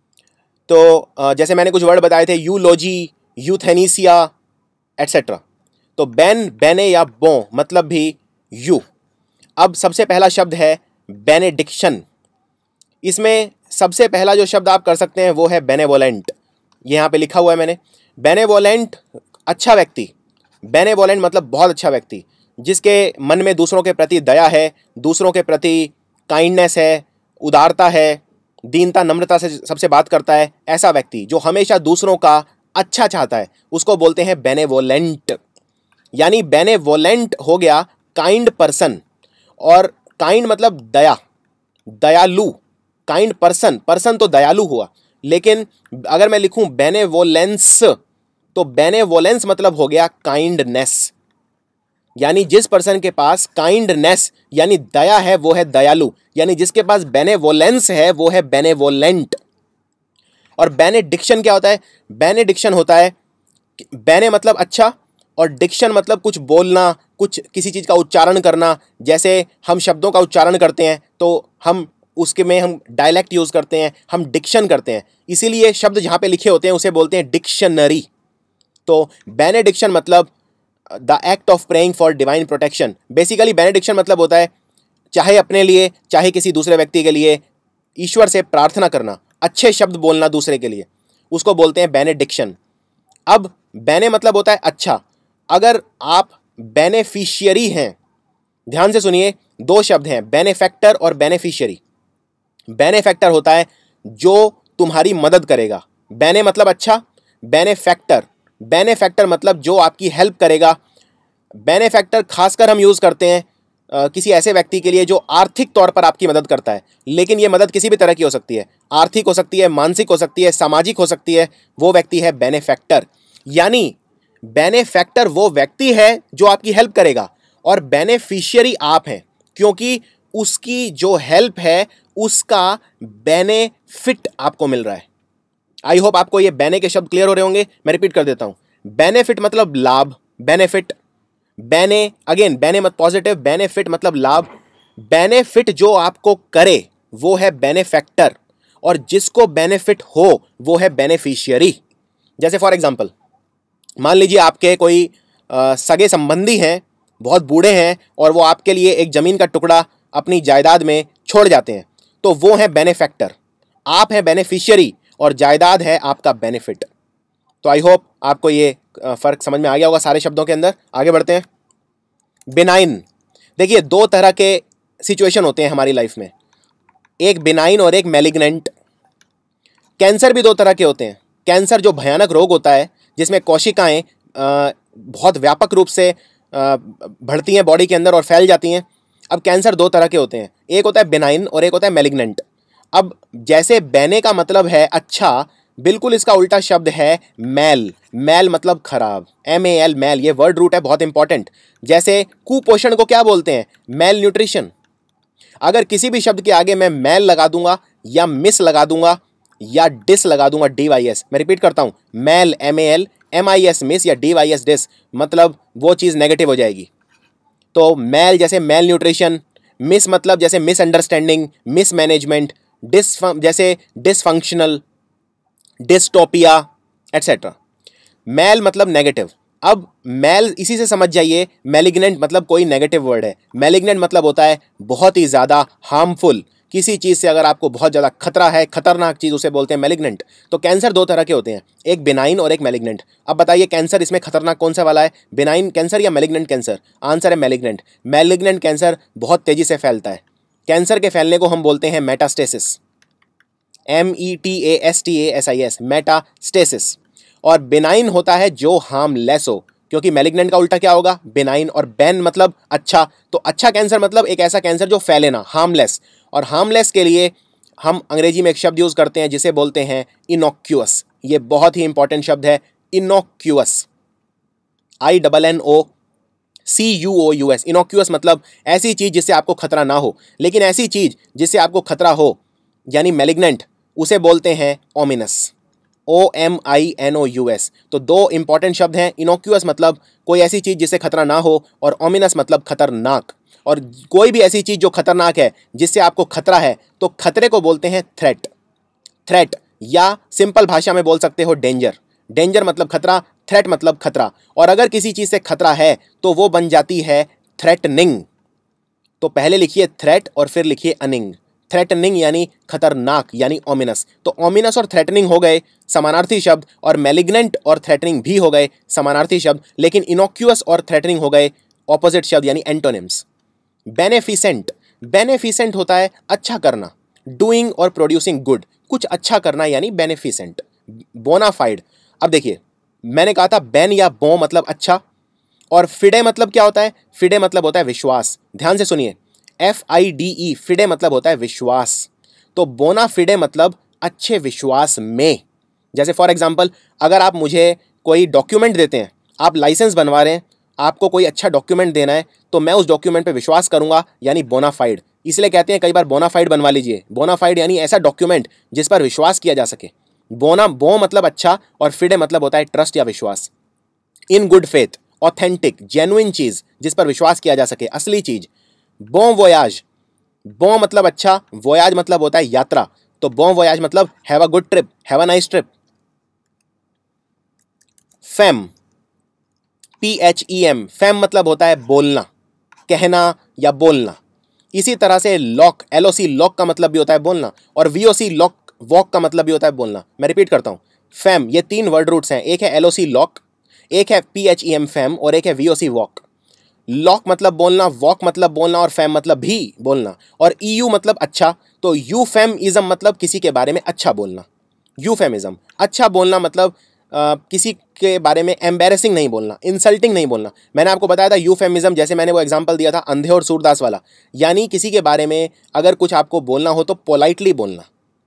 तो जैसे मैंने कुछ वर्ड बताए थे, यूलॉजी, यूथेनीसिया एटसेट्रा। तो बेन, बेने या बो मतलब भी यू। अब सबसे पहला शब्द है बेनेडिक्शन। इसमें सबसे पहला जो शब्द आप कर सकते हैं वो है बेनेवोलेंट। यहाँ पे लिखा हुआ है मैंने, बेनेवोलेंट अच्छा व्यक्ति। बेनेवोलेंट मतलब बहुत अच्छा व्यक्ति, जिसके मन में दूसरों के प्रति दया है, दूसरों के प्रति काइंडनेस है, उदारता है, दीनता नम्रता से सबसे बात करता है। ऐसा व्यक्ति जो हमेशा दूसरों का अच्छा चाहता है उसको बोलते हैं बेनेवोलेंट। यानी बेनेवोलेंट हो गया काइंड पर्सन, और काइंड मतलब दया, दयालु। काइंड पर्सन, पर्सन तो दयालु हुआ, लेकिन अगर मैं लिखूं बेनेवोलेंस तो बेनेवोलेंस मतलब हो गया काइंडनेस। यानी जिस पर्सन के पास काइंडनेस यानी दया है वो है दयालु, यानी जिसके पास बेनेवोलेंस है वो है बेनेवोलेंट। और बेनेडिक्शन क्या होता है? बेनेडिक्शन होता है, बेने मतलब अच्छा और डिक्शन मतलब कुछ बोलना, कुछ किसी चीज़ का उच्चारण करना। जैसे हम शब्दों का उच्चारण करते हैं तो हम उसके में हम डायलेक्ट यूज़ करते हैं, हम डिक्शन करते हैं, इसीलिए शब्द जहाँ पे लिखे होते हैं उसे बोलते हैं डिक्शनरी। तो बेनेडिक्शन मतलब the act of praying for divine protection. Basically benediction मतलब होता है चाहे अपने लिए चाहे किसी दूसरे व्यक्ति के लिए ईश्वर से प्रार्थना करना, अच्छे शब्द बोलना दूसरे के लिए, उसको बोलते हैं बेनेडिक्शन। अब बेने मतलब होता है अच्छा। अगर आप बेनेफिशियरी हैं, ध्यान से सुनिए, दो शब्द हैं बेनेफैक्टर और बेनेफिशियरी। बेनेफैक्टर होता है जो तुम्हारी मदद करेगा, बेने मतलब अच्छा, बेनेफैक्टर बेनेफैक्टर मतलब जो आपकी हेल्प करेगा। बेनेफैक्टर खासकर हम यूज़ करते हैं आ, किसी ऐसे व्यक्ति के लिए जो आर्थिक तौर पर आपकी मदद करता है, लेकिन ये मदद किसी भी तरह की हो सकती है, आर्थिक हो सकती है, मानसिक हो सकती है, सामाजिक हो सकती है, वो व्यक्ति है बेनेफैक्टर। यानी बेनेफैक्टर वो व्यक्ति है जो आपकी हेल्प करेगा, और बेनेफिशियरी आप हैं, क्योंकि उसकी जो हेल्प है उसका बेनेफिट आपको मिल रहा है। आई होप आपको ये बेने के शब्द क्लियर हो रहे होंगे। मैं रिपीट कर देता हूं, बेनेफिट मतलब लाभ, बेनेफिट, बेने अगेन बेने मत पॉजिटिव, बेनेफिट मतलब लाभ। बेनेफिट जो आपको करे वो है बेनेफैक्टर, और जिसको बेनेफिट हो वो है बेनेफिशियरी। जैसे फॉर एग्जांपल मान लीजिए आपके कोई आ, सगे संबंधी हैं, बहुत बूढ़े हैं, और वो आपके लिए एक ज़मीन का टुकड़ा अपनी जायदाद में छोड़ जाते हैं, तो वो है बेनेफैक्टर। आप हैं बेनेफिशियरी और जायदाद है आपका बेनिफिट। तो आई होप आपको ये फ़र्क समझ में आ गया होगा सारे शब्दों के अंदर। आगे बढ़ते हैं। बिनाइन, देखिए दो तरह के सिचुएशन होते हैं हमारी लाइफ में, एक बिनाइन और एक मैलिग्नेंट। कैंसर भी दो तरह के होते हैं। कैंसर जो भयानक रोग होता है जिसमें कोशिकाएं बहुत व्यापक रूप से बढ़ती हैं बॉडी के अंदर और फैल जाती हैं। अब कैंसर दो तरह के होते हैं, एक होता है बिनाइन और एक होता है मैलिग्नेंट। अब जैसे बेने का मतलब है अच्छा, बिल्कुल इसका उल्टा शब्द है मैल। मैल मतलब खराब, एम ए एल, मैल, ये वर्ड रूट है बहुत इंपॉर्टेंट। जैसे कुपोषण को क्या बोलते हैं? Malnutrition. अगर किसी भी शब्द के आगे मैं मैल लगा दूंगा या मिस लगा दूंगा या डिस लगा दूंगा, डी वाई एस, मैं रिपीट करता हूं, mal M A L, M I S mis या डी वाई एस डिस, मतलब वो चीज़ नेगेटिव हो जाएगी। तो मैल जैसे मैल न्यूट्रिशन, मिस मतलब जैसे मिसअंडरस्टैंडिंग, मिसमैनेजमेंट, डिस जैसे डिसफंक्शनल, डिस्टोपिया एटसेट्रा। मैल मतलब नेगेटिव। अब मैल इसी से समझ जाइए, मैलिग्नेंट मतलब कोई नेगेटिव वर्ड है। मैलिग्नेंट मतलब होता है बहुत ही ज़्यादा हार्मफुल, किसी चीज़ से अगर आपको बहुत ज़्यादा खतरा है, खतरनाक चीज़, उसे बोलते हैं मैलिग्नेंट। तो कैंसर दो तरह के होते हैं, एक बिनाइन और एक मैलिग्नेंट। अब बताइए कैंसर इसमें खतरनाक कौन सा वाला है, बिनाइन कैंसर या मैलिग्नेंट कैंसर? आंसर है मैलिग्नेंट। मैलिग्नेंट कैंसर बहुत तेज़ी से फैलता है। कैंसर के फैलने को हम बोलते हैं metastasis, M E T A S T A S I S, metastasis. और बिनाइन होता है जो हार्मलेस हो, क्योंकि मैलिग्नेंट का उल्टा क्या होगा, बिनाइन। और बैन मतलब अच्छा, तो अच्छा कैंसर मतलब एक ऐसा कैंसर जो फैले ना, हार्मलेस। और हार्मलेस के लिए हम अंग्रेजी में एक शब्द यूज करते हैं जिसे बोलते हैं इनोक्यूअस। ये बहुत ही इंपॉर्टेंट शब्द है, innocuous, I double N O C U O U S. Innocuous मतलब ऐसी चीज जिससे आपको खतरा ना हो, लेकिन ऐसी चीज जिससे आपको खतरा हो यानी मैलिग्नेंट, उसे बोलते हैं ominous, O M I N O U S. तो दो इंपॉर्टेंट शब्द हैं, इनोक्यूअस मतलब कोई ऐसी चीज़ जिससे खतरा ना हो, और ओमिनस मतलब खतरनाक। और कोई भी ऐसी चीज़ जो खतरनाक है, जिससे आपको खतरा है, तो खतरे को बोलते हैं थ्रेट। थ्रेट, या सिंपल भाषा में बोल सकते हो डेंजर। डेंजर मतलब खतरा, थ्रेट मतलब खतरा। और अगर किसी चीज़ से खतरा है तो वो बन जाती है थ्रेटनिंग। तो पहले लिखिए थ्रेट और फिर लिखिए अनिंग। थ्रेटनिंग यानी खतरनाक यानी ओमिनस। तो ओमिनस और थ्रेटनिंग हो गए समानार्थी शब्द, और मैलिग्नेंट और थ्रेटनिंग भी हो गए समानार्थी शब्द, लेकिन इनोक्यूअस और थ्रेटनिंग हो गए ऑपोजिट शब्द यानी एंटोनिम्स। बेनेफिसेंट, बेनेफिसेंट होता है अच्छा करना, डूइंग और प्रोड्यूसिंग गुड, कुछ अच्छा करना यानी बेनेफिसेंट। बोनाफाइड, अब देखिए मैंने कहा था बेन या बो मतलब अच्छा, और फिडे मतलब क्या होता है, फिडे मतलब होता है विश्वास। ध्यान से सुनिए, F I D E, fide मतलब होता है विश्वास। तो बोना फिडे मतलब अच्छे विश्वास में। जैसे फॉर एग्जांपल, अगर आप मुझे कोई डॉक्यूमेंट देते हैं, आप लाइसेंस बनवा रहे हैं, आपको कोई अच्छा डॉक्यूमेंट देना है, तो मैं उस डॉक्यूमेंट पे विश्वास करूंगा यानी बोनाफाइड। इसलिए कहते हैं कई बार बोनाफाइड बनवा लीजिए। बोनाफाइड यानी ऐसा डॉक्यूमेंट जिस पर विश्वास किया जा सके। बोना, बो मतलब अच्छा, और फिडे मतलब होता है ट्रस्ट या विश्वास। In good faith, authentic, genuine चीज जिस पर विश्वास किया जा सके, असली चीज। बॉन वोयाज, बॉ मतलब अच्छा, वोयाज मतलब होता है यात्रा, तो बॉन वोयाज मतलब have a good trip, have a nice trip. Phem, P H E M, phem मतलब होता है बोलना, कहना या बोलना। इसी तरह से loc, L O C, loc का मतलब भी होता है बोलना, और V O C, loc, voc का मतलब भी होता है बोलना। मैं रिपीट करता हूं, फेम, ये तीन वर्ड रूट्स हैं, एक है एल ओ सी लॉक, एक है P H E M phem, और एक है V O C voc. Loc मतलब बोलना, वॉक मतलब बोलना, और फैम मतलब भी बोलना। और ईयू मतलब अच्छा, तो यूफेमिज्म मतलब किसी के बारे में अच्छा बोलना। यूफेमिज्म, अच्छा बोलना मतलब आ, किसी के बारे में एम्बेरसिंग नहीं बोलना, इंसल्टिंग नहीं बोलना। मैंने आपको बताया था यूफेमिज्म, जैसे मैंने वो एग्जांपल दिया था अंधे और सूरदास वाला, यानी किसी के बारे में अगर कुछ आपको बोलना हो तो पोलाइटली बोलना।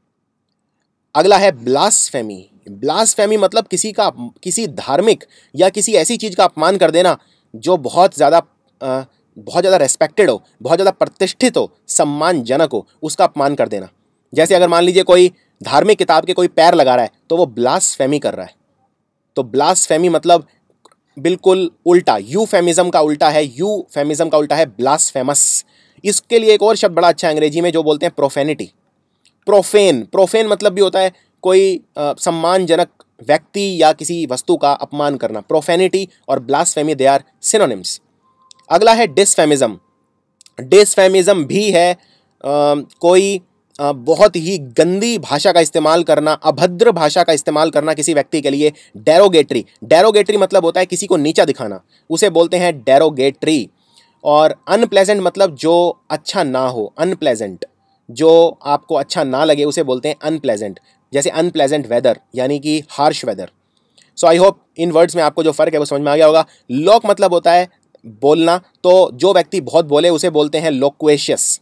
अगला है ब्लास्फेमी। ब्लास्फेमी मतलब किसी का, किसी धार्मिक या किसी ऐसी चीज का अपमान कर देना जो बहुत ज़्यादा बहुत ज़्यादा रेस्पेक्टेड हो, बहुत ज़्यादा प्रतिष्ठित हो, सम्मानजनक हो, उसका अपमान कर देना। जैसे अगर मान लीजिए कोई धार्मिक किताब के कोई पैर लगा रहा है तो वो ब्लास्फेमी कर रहा है। तो ब्लास्फेमी मतलब बिल्कुल उल्टा, यूफेमिज्म का उल्टा है, यूफेमिज्म का उल्टा है ब्लास्फेमस। इसके लिए एक और शब्द बड़ा अच्छा है अंग्रेजी में जो बोलते हैं प्रोफेनिटी। प्रोफेन, प्रोफेन मतलब भी होता है कोई सम्मानजनक व्यक्ति या किसी वस्तु का अपमान करना। प्रोफेनिटी और ब्लास्फेमी दे आर सिनोनिम्स। अगला है डिसफेमिज्म। डिसफेमिज्म भी है आ, कोई आ, बहुत ही गंदी भाषा का इस्तेमाल करना, अभद्र भाषा का इस्तेमाल करना किसी व्यक्ति के लिए। डेरोगेटरी, डेरोगेटरी मतलब होता है किसी को नीचा दिखाना, उसे बोलते हैं डेरोगेटरी। और अनप्लेजेंट मतलब जो अच्छा ना हो, अनप्लेजेंट, जो आपको अच्छा ना लगे उसे बोलते हैं अनप्लेजेंट। जैसे अनप्लेजेंट वेदर यानी कि harsh weather. So I hope इन वर्ड्स में आपको जो फर्क है वो समझ में आ गया होगा। लॉक मतलब होता है बोलना, तो जो व्यक्ति बहुत बोले उसे बोलते हैं लोक्वेशियस।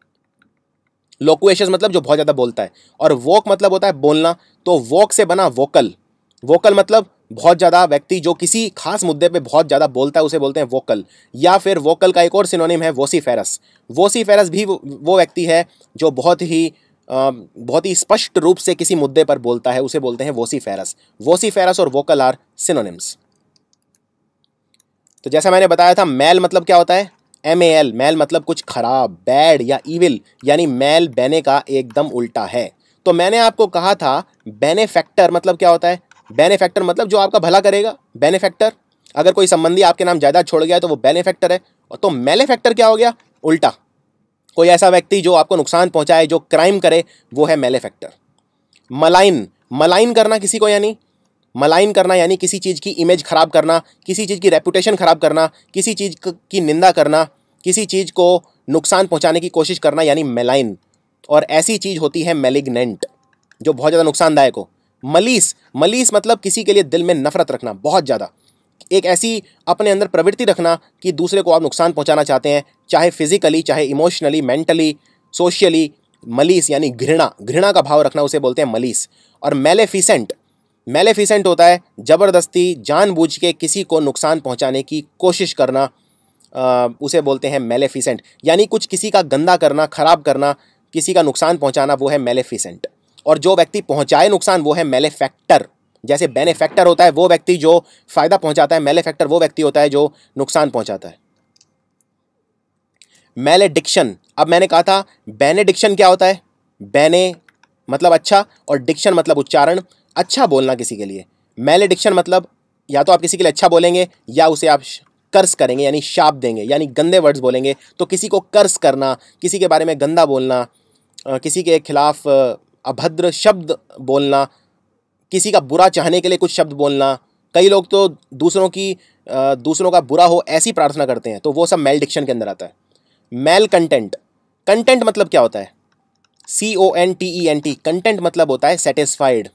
लोक्वेशियस मतलब जो बहुत ज़्यादा बोलता है। और वोक मतलब होता है बोलना, तो वोक से बना वोकल। वोकल मतलब बहुत ज़्यादा व्यक्ति जो किसी खास मुद्दे पे बहुत ज़्यादा बोलता है उसे बोलते हैं वोकल। या फिर वोकल का एक और सिनोनिम है वोसिफेरस। वोसिफेरस भी वो व्यक्ति है जो बहुत ही बहुत ही स्पष्ट रूप से किसी मुद्दे पर बोलता है, उसे बोलते हैं वोसिफेरस। वोसिफेरस और वोकल आर सिनोनिम्स। तो जैसा मैंने बताया था, मैल मतलब क्या होता है, एम ए एल, मैल मतलब कुछ खराब, बैड या इविल, यानी मैल बेने का एकदम उल्टा है। तो मैंने आपको कहा था बेनेफैक्टर मतलब क्या होता है। बेनेफैक्टर मतलब जो आपका भला करेगा, बेनेफैक्टर। अगर कोई संबंधी आपके नाम जायदाद छोड़ गया तो वो बेनेफैक्टर है। और तो मेलेफैक्टर क्या हो गया, उल्टा। कोई ऐसा व्यक्ति जो आपको नुकसान पहुंचाए, जो क्राइम करे, वो है मैलेफैक्टर। मलाइन, मलाइन करना किसी को, यानी मलाइन करना यानी किसी चीज़ की इमेज खराब करना, किसी चीज़ की रेपुटेशन खराब करना, किसी चीज़ की निंदा करना, किसी चीज़ को नुकसान पहुंचाने की कोशिश करना, यानी मेलाइन। और ऐसी चीज़ होती है मैलिग्नेंट, जो बहुत ज़्यादा नुकसानदायक हो। मलीस, मलीस मतलब किसी के लिए दिल में नफरत रखना, बहुत ज़्यादा, एक ऐसी अपने अंदर प्रवृत्ति रखना कि दूसरे को आप नुकसान पहुंचाना चाहते हैं, चाहे फिजिकली, चाहे इमोशनली, मेंटली, सोशली। मलीस यानी घृणा, घृणा का भाव रखना, उसे बोलते हैं मलीस। और मैलेफिसेंट, मैलेफिसेंट होता है ज़बरदस्ती, जानबूझ के किसी को नुकसान पहुंचाने की कोशिश करना, आ, उसे बोलते हैं मैलेफिसेंट। यानी कुछ किसी का गंदा करना, खराब करना, किसी का नुकसान पहुंचाना, वो है मैलेफिसेंट। और जो व्यक्ति पहुंचाए नुकसान, वो है मैलेफैक्टर। जैसे बेनेफैक्टर होता है वो व्यक्ति जो फायदा पहुंचाता है, मैलेफैक्टर वो व्यक्ति होता है जो नुकसान पहुंचाता है। मैलेडिक्शन, अब मैंने कहा था बेनेडिक्शन क्या होता है, बेने मतलब अच्छा और डिक्शन मतलब उच्चारण, अच्छा बोलना किसी के लिए। मैलेडिक्शन मतलब या तो आप किसी के लिए अच्छा बोलेंगे या उसे आप कर्स करेंगे, यानी शाप देंगे, यानी गंदे वर्ड्स बोलेंगे। तो किसी को कर्स करना, किसी के बारे में गंदा बोलना, किसी के खिलाफ अभद्र शब्द बोलना, किसी का बुरा चाहने के लिए कुछ शब्द बोलना। कई लोग तो दूसरों की दूसरों का बुरा हो ऐसी प्रार्थना करते हैं, तो वो सब मैलडिक्शन के अंदर आता है। मैल कंटेंट, कंटेंट मतलब क्या होता है, C O N T E N T, content मतलब होता है सेटिस्फाइड।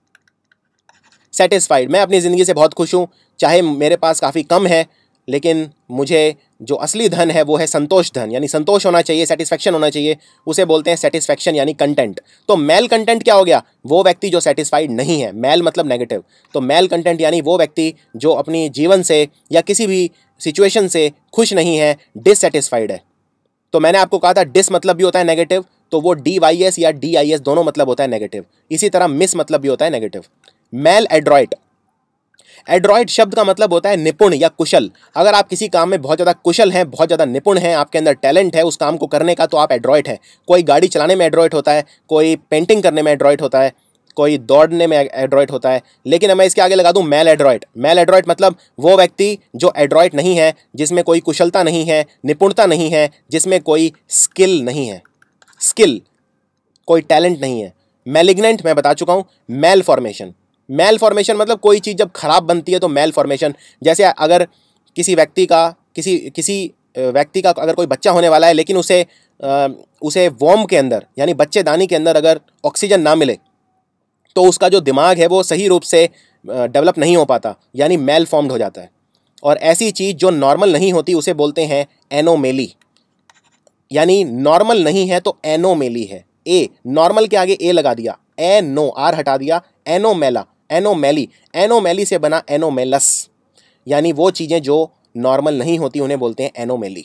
सेटिस्फाइड, मैं अपनी ज़िंदगी से बहुत खुश हूँ, चाहे मेरे पास काफ़ी कम है, लेकिन मुझे जो असली धन है वो है संतोष धन, यानी संतोष होना चाहिए, सेटिस्फैक्शन होना चाहिए, उसे बोलते हैं सेटिस्फैक्शन यानी कंटेंट। तो मैल कंटेंट क्या हो गया, वो व्यक्ति जो सेटिस्फाइड नहीं है, मैल मतलब नेगेटिव, तो मैल कंटेंट यानी वो व्यक्ति जो अपनी जीवन से या किसी भी सिचुएशन से खुश नहीं है, डिससेटिस्फाइड है। तो मैंने आपको कहा था डिस मतलब भी होता है नेगेटिव, तो वो डी वाई एस या डी आई एस दोनों मतलब होता है नेगेटिव। इसी तरह मिस मतलब भी होता है नेगेटिव। मैल एड्रॉइट, एड्रॉइड शब्द का मतलब होता है निपुण या कुशल। अगर आप किसी काम में बहुत ज़्यादा कुशल हैं, बहुत ज़्यादा निपुण हैं, आपके अंदर टैलेंट है उस काम को करने का, तो आप एड्रॉइड हैं। कोई गाड़ी चलाने में एड्रॉइड होता है, कोई पेंटिंग करने में एड्रॉइड होता है, कोई दौड़ने में एड्रॉइड होता है। लेकिन मैं इसके आगे लगा दूं मैल एड्रॉइड। मैल एड्रॉइड मतलब वो व्यक्ति जो एड्रॉइड नहीं है, जिसमें कोई कुशलता नहीं है, निपुणता नहीं है, जिसमें कोई स्किल नहीं है, स्किल कोई टैलेंट नहीं है। मैलिग्नेंट मैं बता चुका हूँ। मैल फॉर्मेशन, मैल फॉर्मेशन मतलब कोई चीज़ जब खराब बनती है तो मैल फॉर्मेशन। जैसे अगर किसी व्यक्ति का किसी किसी व्यक्ति का अगर कोई बच्चा होने वाला है, लेकिन उसे आ, उसे वॉर्म के अंदर यानी बच्चेदानी के अंदर अगर ऑक्सीजन ना मिले, तो उसका जो दिमाग है वो सही रूप से डेवलप नहीं हो पाता, यानी मैल फॉर्म्ड हो जाता है। और ऐसी चीज़ जो नॉर्मल नहीं होती उसे बोलते हैं एनोमेली, यानी नॉर्मल नहीं है तो एनोमेली है। ए नॉर्मल के आगे ए लगा दिया, ए नो आर हटा दिया, एनोमेला, एनोमेली, एनोमेली से बना एनोमेलस, यानी वो चीज़ें जो नॉर्मल नहीं होती उन्हें बोलते हैं एनोमेली।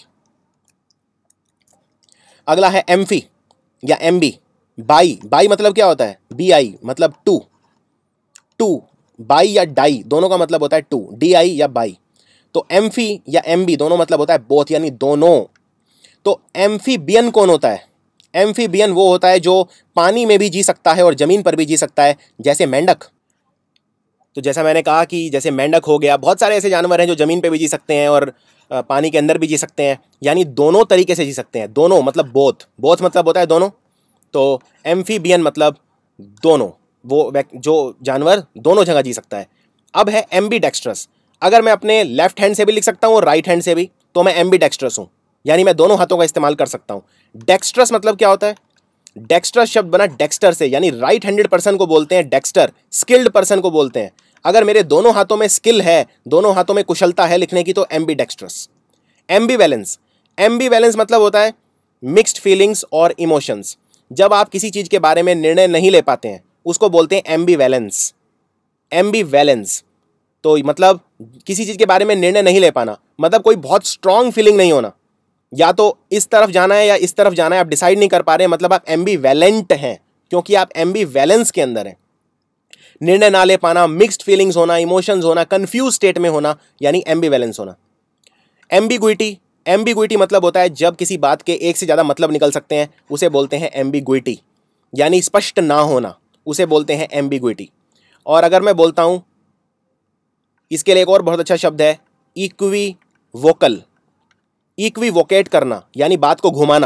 अगला है एम्फी या एमबी, बाई। बाई मतलब क्या होता है, बी आई मतलब टू, टू बाई या डाई दोनों का मतलब होता है टू, डी आई या बाई। तो एम्फी या एमबी दोनों मतलब होता है बोथ, यानी दोनों। तो एम्फीबियन कौन होता है, एम्फीबियन वो होता है जो पानी में भी जी सकता है और ज़मीन पर भी जी सकता है, जैसे मेंढक। तो जैसा मैंने कहा कि जैसे मेंढक हो गया, बहुत सारे ऐसे जानवर हैं जो ज़मीन पे भी जी सकते हैं और पानी के अंदर भी जी सकते हैं, यानी दोनों तरीके से जी सकते हैं। दोनों मतलब बोथ, बोथ मतलब होता है दोनों। तो एम्फीबियन मतलब दोनों, वो जो जानवर दोनों जगह जी सकता है। अब है एम्बीडेक्स्ट्रस, अगर मैं अपने लेफ्ट हैंड से भी लिख सकता हूँ और राइट हैंड से भी, तो मैं एम्बीडेक्स्ट्रस हूँ, यानी मैं दोनों हाथों का इस्तेमाल कर सकता हूँ। डेक्स्ट्रस मतलब क्या होता है, डेक्स्ट्रस शब्द बना डेक्स्टर से, यानी राइट हैंडेड पर्सन को बोलते हैं डेक्स्टर, स्किल्ड पर्सन को बोलते हैं। अगर मेरे दोनों हाथों में स्किल है, दोनों हाथों में कुशलता है लिखने की, तो एम्बीडेक्स्ट्रस। एम्बीवैलेंस, एम्बीवैलेंस मतलब होता है मिक्स्ड फीलिंग्स और इमोशंस। जब आप किसी चीज़ के बारे में निर्णय नहीं ले पाते हैं उसको बोलते हैं एम्बीवैलेंस, एम्बीवैलेंस। तो मतलब किसी चीज़ के बारे में निर्णय नहीं ले पाना, मतलब कोई बहुत स्ट्रांग फीलिंग नहीं होना, या तो इस तरफ जाना है या इस तरफ जाना है, आप डिसाइड नहीं कर पा रहे हैं, मतलब आप एम्बीवैलेंट हैं, क्योंकि आप एम्बीवैलेंस के अंदर हैं। निर्णय ना ले पाना, मिक्स्ड फीलिंग्स होना, इमोशंस होना, कंफ्यूज स्टेट में होना, यानी एम्बीवैलेंस होना। एम्बिग्विटी, एम्बिग्विटी मतलब होता है जब किसी बात के एक से ज़्यादा मतलब निकल सकते हैं, उसे बोलते हैं एम्बिग्विटी, यानी स्पष्ट ना होना, उसे बोलते हैं एम्बिग्विटी। और अगर मैं बोलता हूँ, इसके लिए एक और बहुत अच्छा शब्द है इक्विवोकल, इक्विवोकेट करना, यानी बात को घुमाना।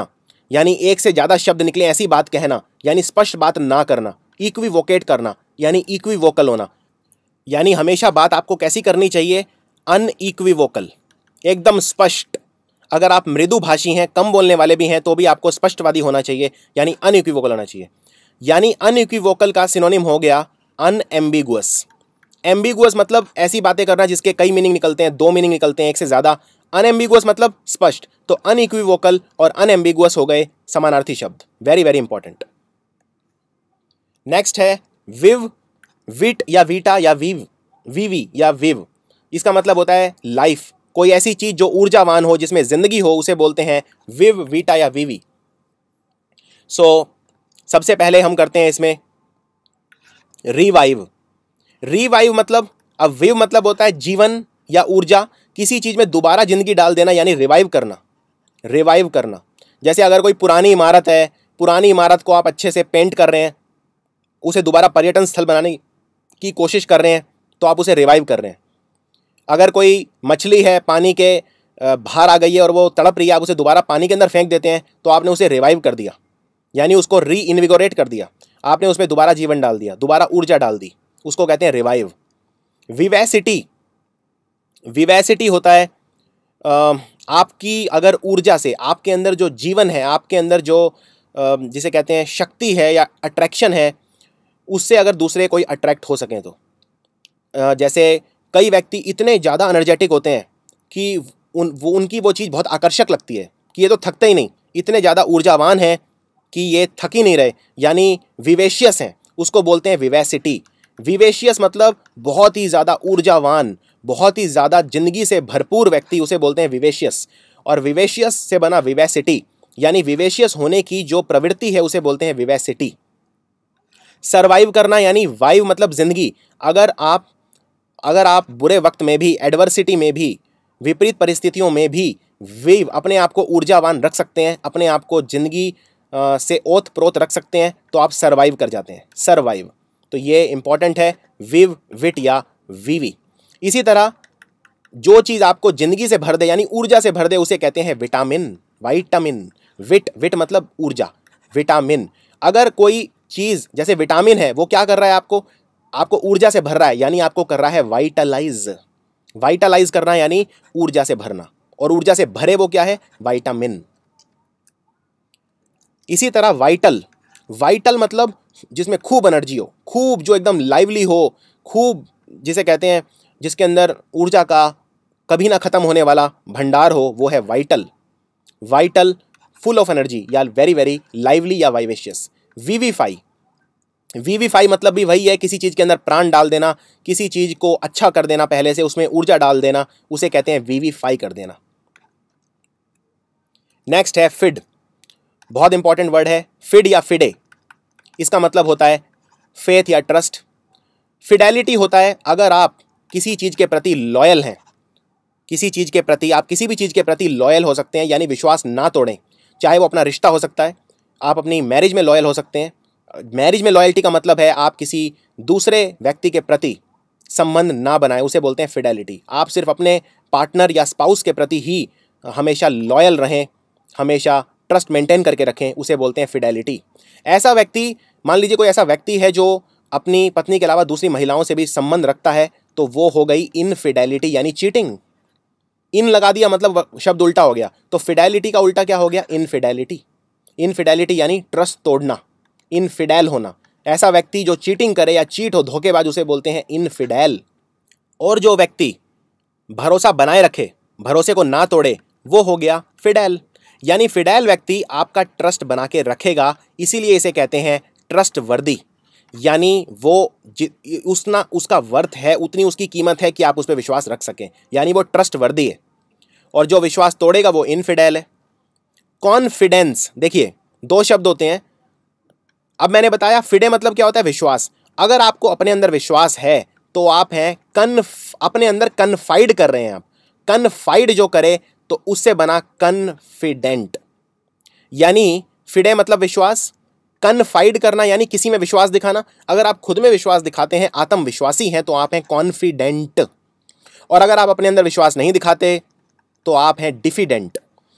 यानी एक से ज़्यादा शब्द निकले ऐसी बात कहना, यानी स्पष्ट बात ना करना। इक्विवोकेट करना यानी इक्विवोकल होना, यानी हमेशा बात आपको कैसी करनी चाहिए, अनइक्विवोकल, एकदम स्पष्ट। अगर आप मृदुभाषी हैं, कम बोलने वाले भी हैं, तो भी आपको स्पष्टवादी होना चाहिए, यानी अनइक्विवोकल होना चाहिए। यानी अनइक्विवोकल का सिनोनिम हो गया अनएम्बिगुअस। एम्बिगुअस मतलब ऐसी बातें करना जिसके कई मीनिंग निकलते हैं, दो मीनिंग निकलते हैं, एक से ज़्यादा। अनएम्बिगुअस मतलब स्पष्ट। तो अनइक्विवोकल और अनएम्बिगुअस हो गए समानार्थी शब्द। Very very important. नेक्स्ट है विव, विट या वीटा या वीव, वीवी या विव। इसका मतलब होता है लाइफ। कोई ऐसी चीज जो ऊर्जावान हो, जिसमें जिंदगी हो, उसे बोलते हैं विव, वीटा या वीवी। सो so, सबसे पहले हम करते हैं इसमें रिवाइव। रिवाइव मतलब, अब विव मतलब होता है जीवन या ऊर्जा, किसी चीज में दोबारा जिंदगी डाल देना, यानी रिवाइव करना। रिवाइव करना, जैसे अगर कोई पुरानी इमारत है, पुरानी इमारत को आप अच्छे से पेंट कर रहे हैं, उसे दोबारा पर्यटन स्थल बनाने की कोशिश कर रहे हैं, तो आप उसे रिवाइव कर रहे हैं। अगर कोई मछली है, पानी के बाहर आ गई है और वो तड़प रही है, आप उसे दोबारा पानी के अंदर फेंक देते हैं, तो आपने उसे रिवाइव कर दिया, यानी उसको री इन्विगोरेट कर दिया। आपने उसमें दोबारा जीवन डाल दिया, दोबारा ऊर्जा डाल दी, उसको कहते हैं रिवाइव। विवेसिटी, विवेसिटी होता है आ, आपकी अगर ऊर्जा से, आपके अंदर जो जीवन है, आपके अंदर जो आ, जिसे कहते हैं शक्ति है या अट्रैक्शन है, उससे अगर दूसरे कोई अट्रैक्ट हो सकें तो। आ, जैसे कई व्यक्ति इतने ज़्यादा एनर्जेटिक होते हैं कि उन वो उनकी वो चीज़ बहुत आकर्षक लगती है कि ये तो थकते ही नहीं, इतने ज़्यादा ऊर्जावान हैं कि ये थक ही नहीं रहे, यानी विवेशियस हैं, उसको बोलते हैं विवेसिटी। विवेशियस मतलब बहुत ही ज़्यादा ऊर्जावान, बहुत ही ज़्यादा जिंदगी से भरपूर व्यक्ति, उसे बोलते हैं विवेशियस। और विवेशियस से बना विवेसिटी, यानी विवेशियस होने की जो प्रवृत्ति है, उसे बोलते हैं विवेसिटी। सर्वाइव करना यानी वाइव मतलब जिंदगी। अगर आप अगर आप बुरे वक्त में भी, एडवर्सिटी में भी, विपरीत परिस्थितियों में भी विव अपने आप को ऊर्जावान रख सकते हैं, अपने आप को जिंदगी से ओत प्रोत रख सकते हैं, तो आप सर्वाइव कर जाते हैं, सर्वाइव। तो ये इंपॉर्टेंट है, विव, विट या वीवी। इसी तरह जो चीज़ आपको जिंदगी से भर दे, यानी ऊर्जा से भर दे, उसे कहते हैं विटामिन, वाइटामिन। विट, विट मतलब ऊर्जा, विटामिन। अगर कोई चीज़ जैसे विटामिन है, वो क्या कर रहा है, आपको आपको ऊर्जा से भर रहा है, यानी आपको कर रहा है वाइटलाइज। वाइटलाइज करना यानी ऊर्जा से भरना, और ऊर्जा से भरे वो क्या है, वाइटामिन। इसी तरह वाइटल, वाइटल मतलब जिसमें खूब एनर्जी हो, खूब जो एकदम लाइवली हो, खूब जिसे कहते हैं जिसके अंदर ऊर्जा का कभी ना खत्म होने वाला भंडार हो, वो है vital. Vital, full of energy या वेरी वेरी लाइवली या वाइवेशियस। विविफाई, विविफाई मतलब भी वही है, किसी चीज़ के अंदर प्राण डाल देना, किसी चीज़ को अच्छा कर देना, पहले से उसमें ऊर्जा डाल देना, उसे कहते हैं विविफाई कर देना। नेक्स्ट है फिड, बहुत इंपॉर्टेंट वर्ड है, फिड या फिडे। इसका मतलब होता है फेथ या ट्रस्ट। फिडेलिटी होता है अगर आप किसी चीज़ के प्रति लॉयल हैं, किसी चीज़ के प्रति, आप किसी भी चीज़ के प्रति लॉयल हो सकते हैं, यानी विश्वास ना तोड़ें, चाहे वो अपना रिश्ता हो सकता है, आप अपनी मैरिज में लॉयल हो सकते हैं। मैरिज में लॉयल्टी का मतलब है आप किसी दूसरे व्यक्ति के प्रति संबंध ना बनाएं, उसे बोलते हैं फिडेलिटी। आप सिर्फ अपने पार्टनर या स्पाउस के प्रति ही हमेशा लॉयल रहें, हमेशा ट्रस्ट मेंटेन करके रखें, उसे बोलते हैं फिडेलिटी। ऐसा व्यक्ति, मान लीजिए कोई ऐसा व्यक्ति है जो अपनी पत्नी के अलावा दूसरी महिलाओं से भी संबंध रखता है, तो वो हो गई इनफिडेलिटी यानी चीटिंग। इन लगा दिया मतलब शब्द उल्टा हो गया, तो फिडेलिटी का उल्टा क्या हो गया, इनफिडेलिटी। इनफिडेलिटी यानी ट्रस्ट तोड़ना, इनफिडेल होना। ऐसा व्यक्ति जो चीटिंग करे या चीट हो, धोखेबाज, उसे बोलते हैं इनफिडेल। और जो व्यक्ति भरोसा बनाए रखे, भरोसे को ना तोड़े, वो हो गया फिडेल। यानी फिडेल व्यक्ति आपका ट्रस्ट बना के रखेगा, इसीलिए इसे कहते हैं ट्रस्ट वर्दी। यानी वो उसना उसका वर्थ है, उतनी उसकी कीमत है कि आप उस पर विश्वास रख सकें, यानी वो ट्रस्ट वर्दी है। और जो विश्वास तोड़ेगा वो इनफिडेल है। कॉन्फिडेंस, देखिए दो शब्द होते हैं। अब मैंने बताया फिडे मतलब क्या होता है, विश्वास। अगर आपको अपने अंदर विश्वास है तो आप हैं कन्फ अपने अंदर कन्फाइड कर रहे हैं। आप कन्फाइड जो करे तो उससे बना कन्फिडेंट। यानी फिडे मतलब विश्वास, कन्फाइड करना यानी किसी में विश्वास दिखाना। अगर आप खुद में विश्वास दिखाते हैं, आत्मविश्वासी हैं, तो आप हैं कॉन्फिडेंट। और अगर आप अपने अंदर विश्वास नहीं दिखाते तो आप हैं डिफिडेंट।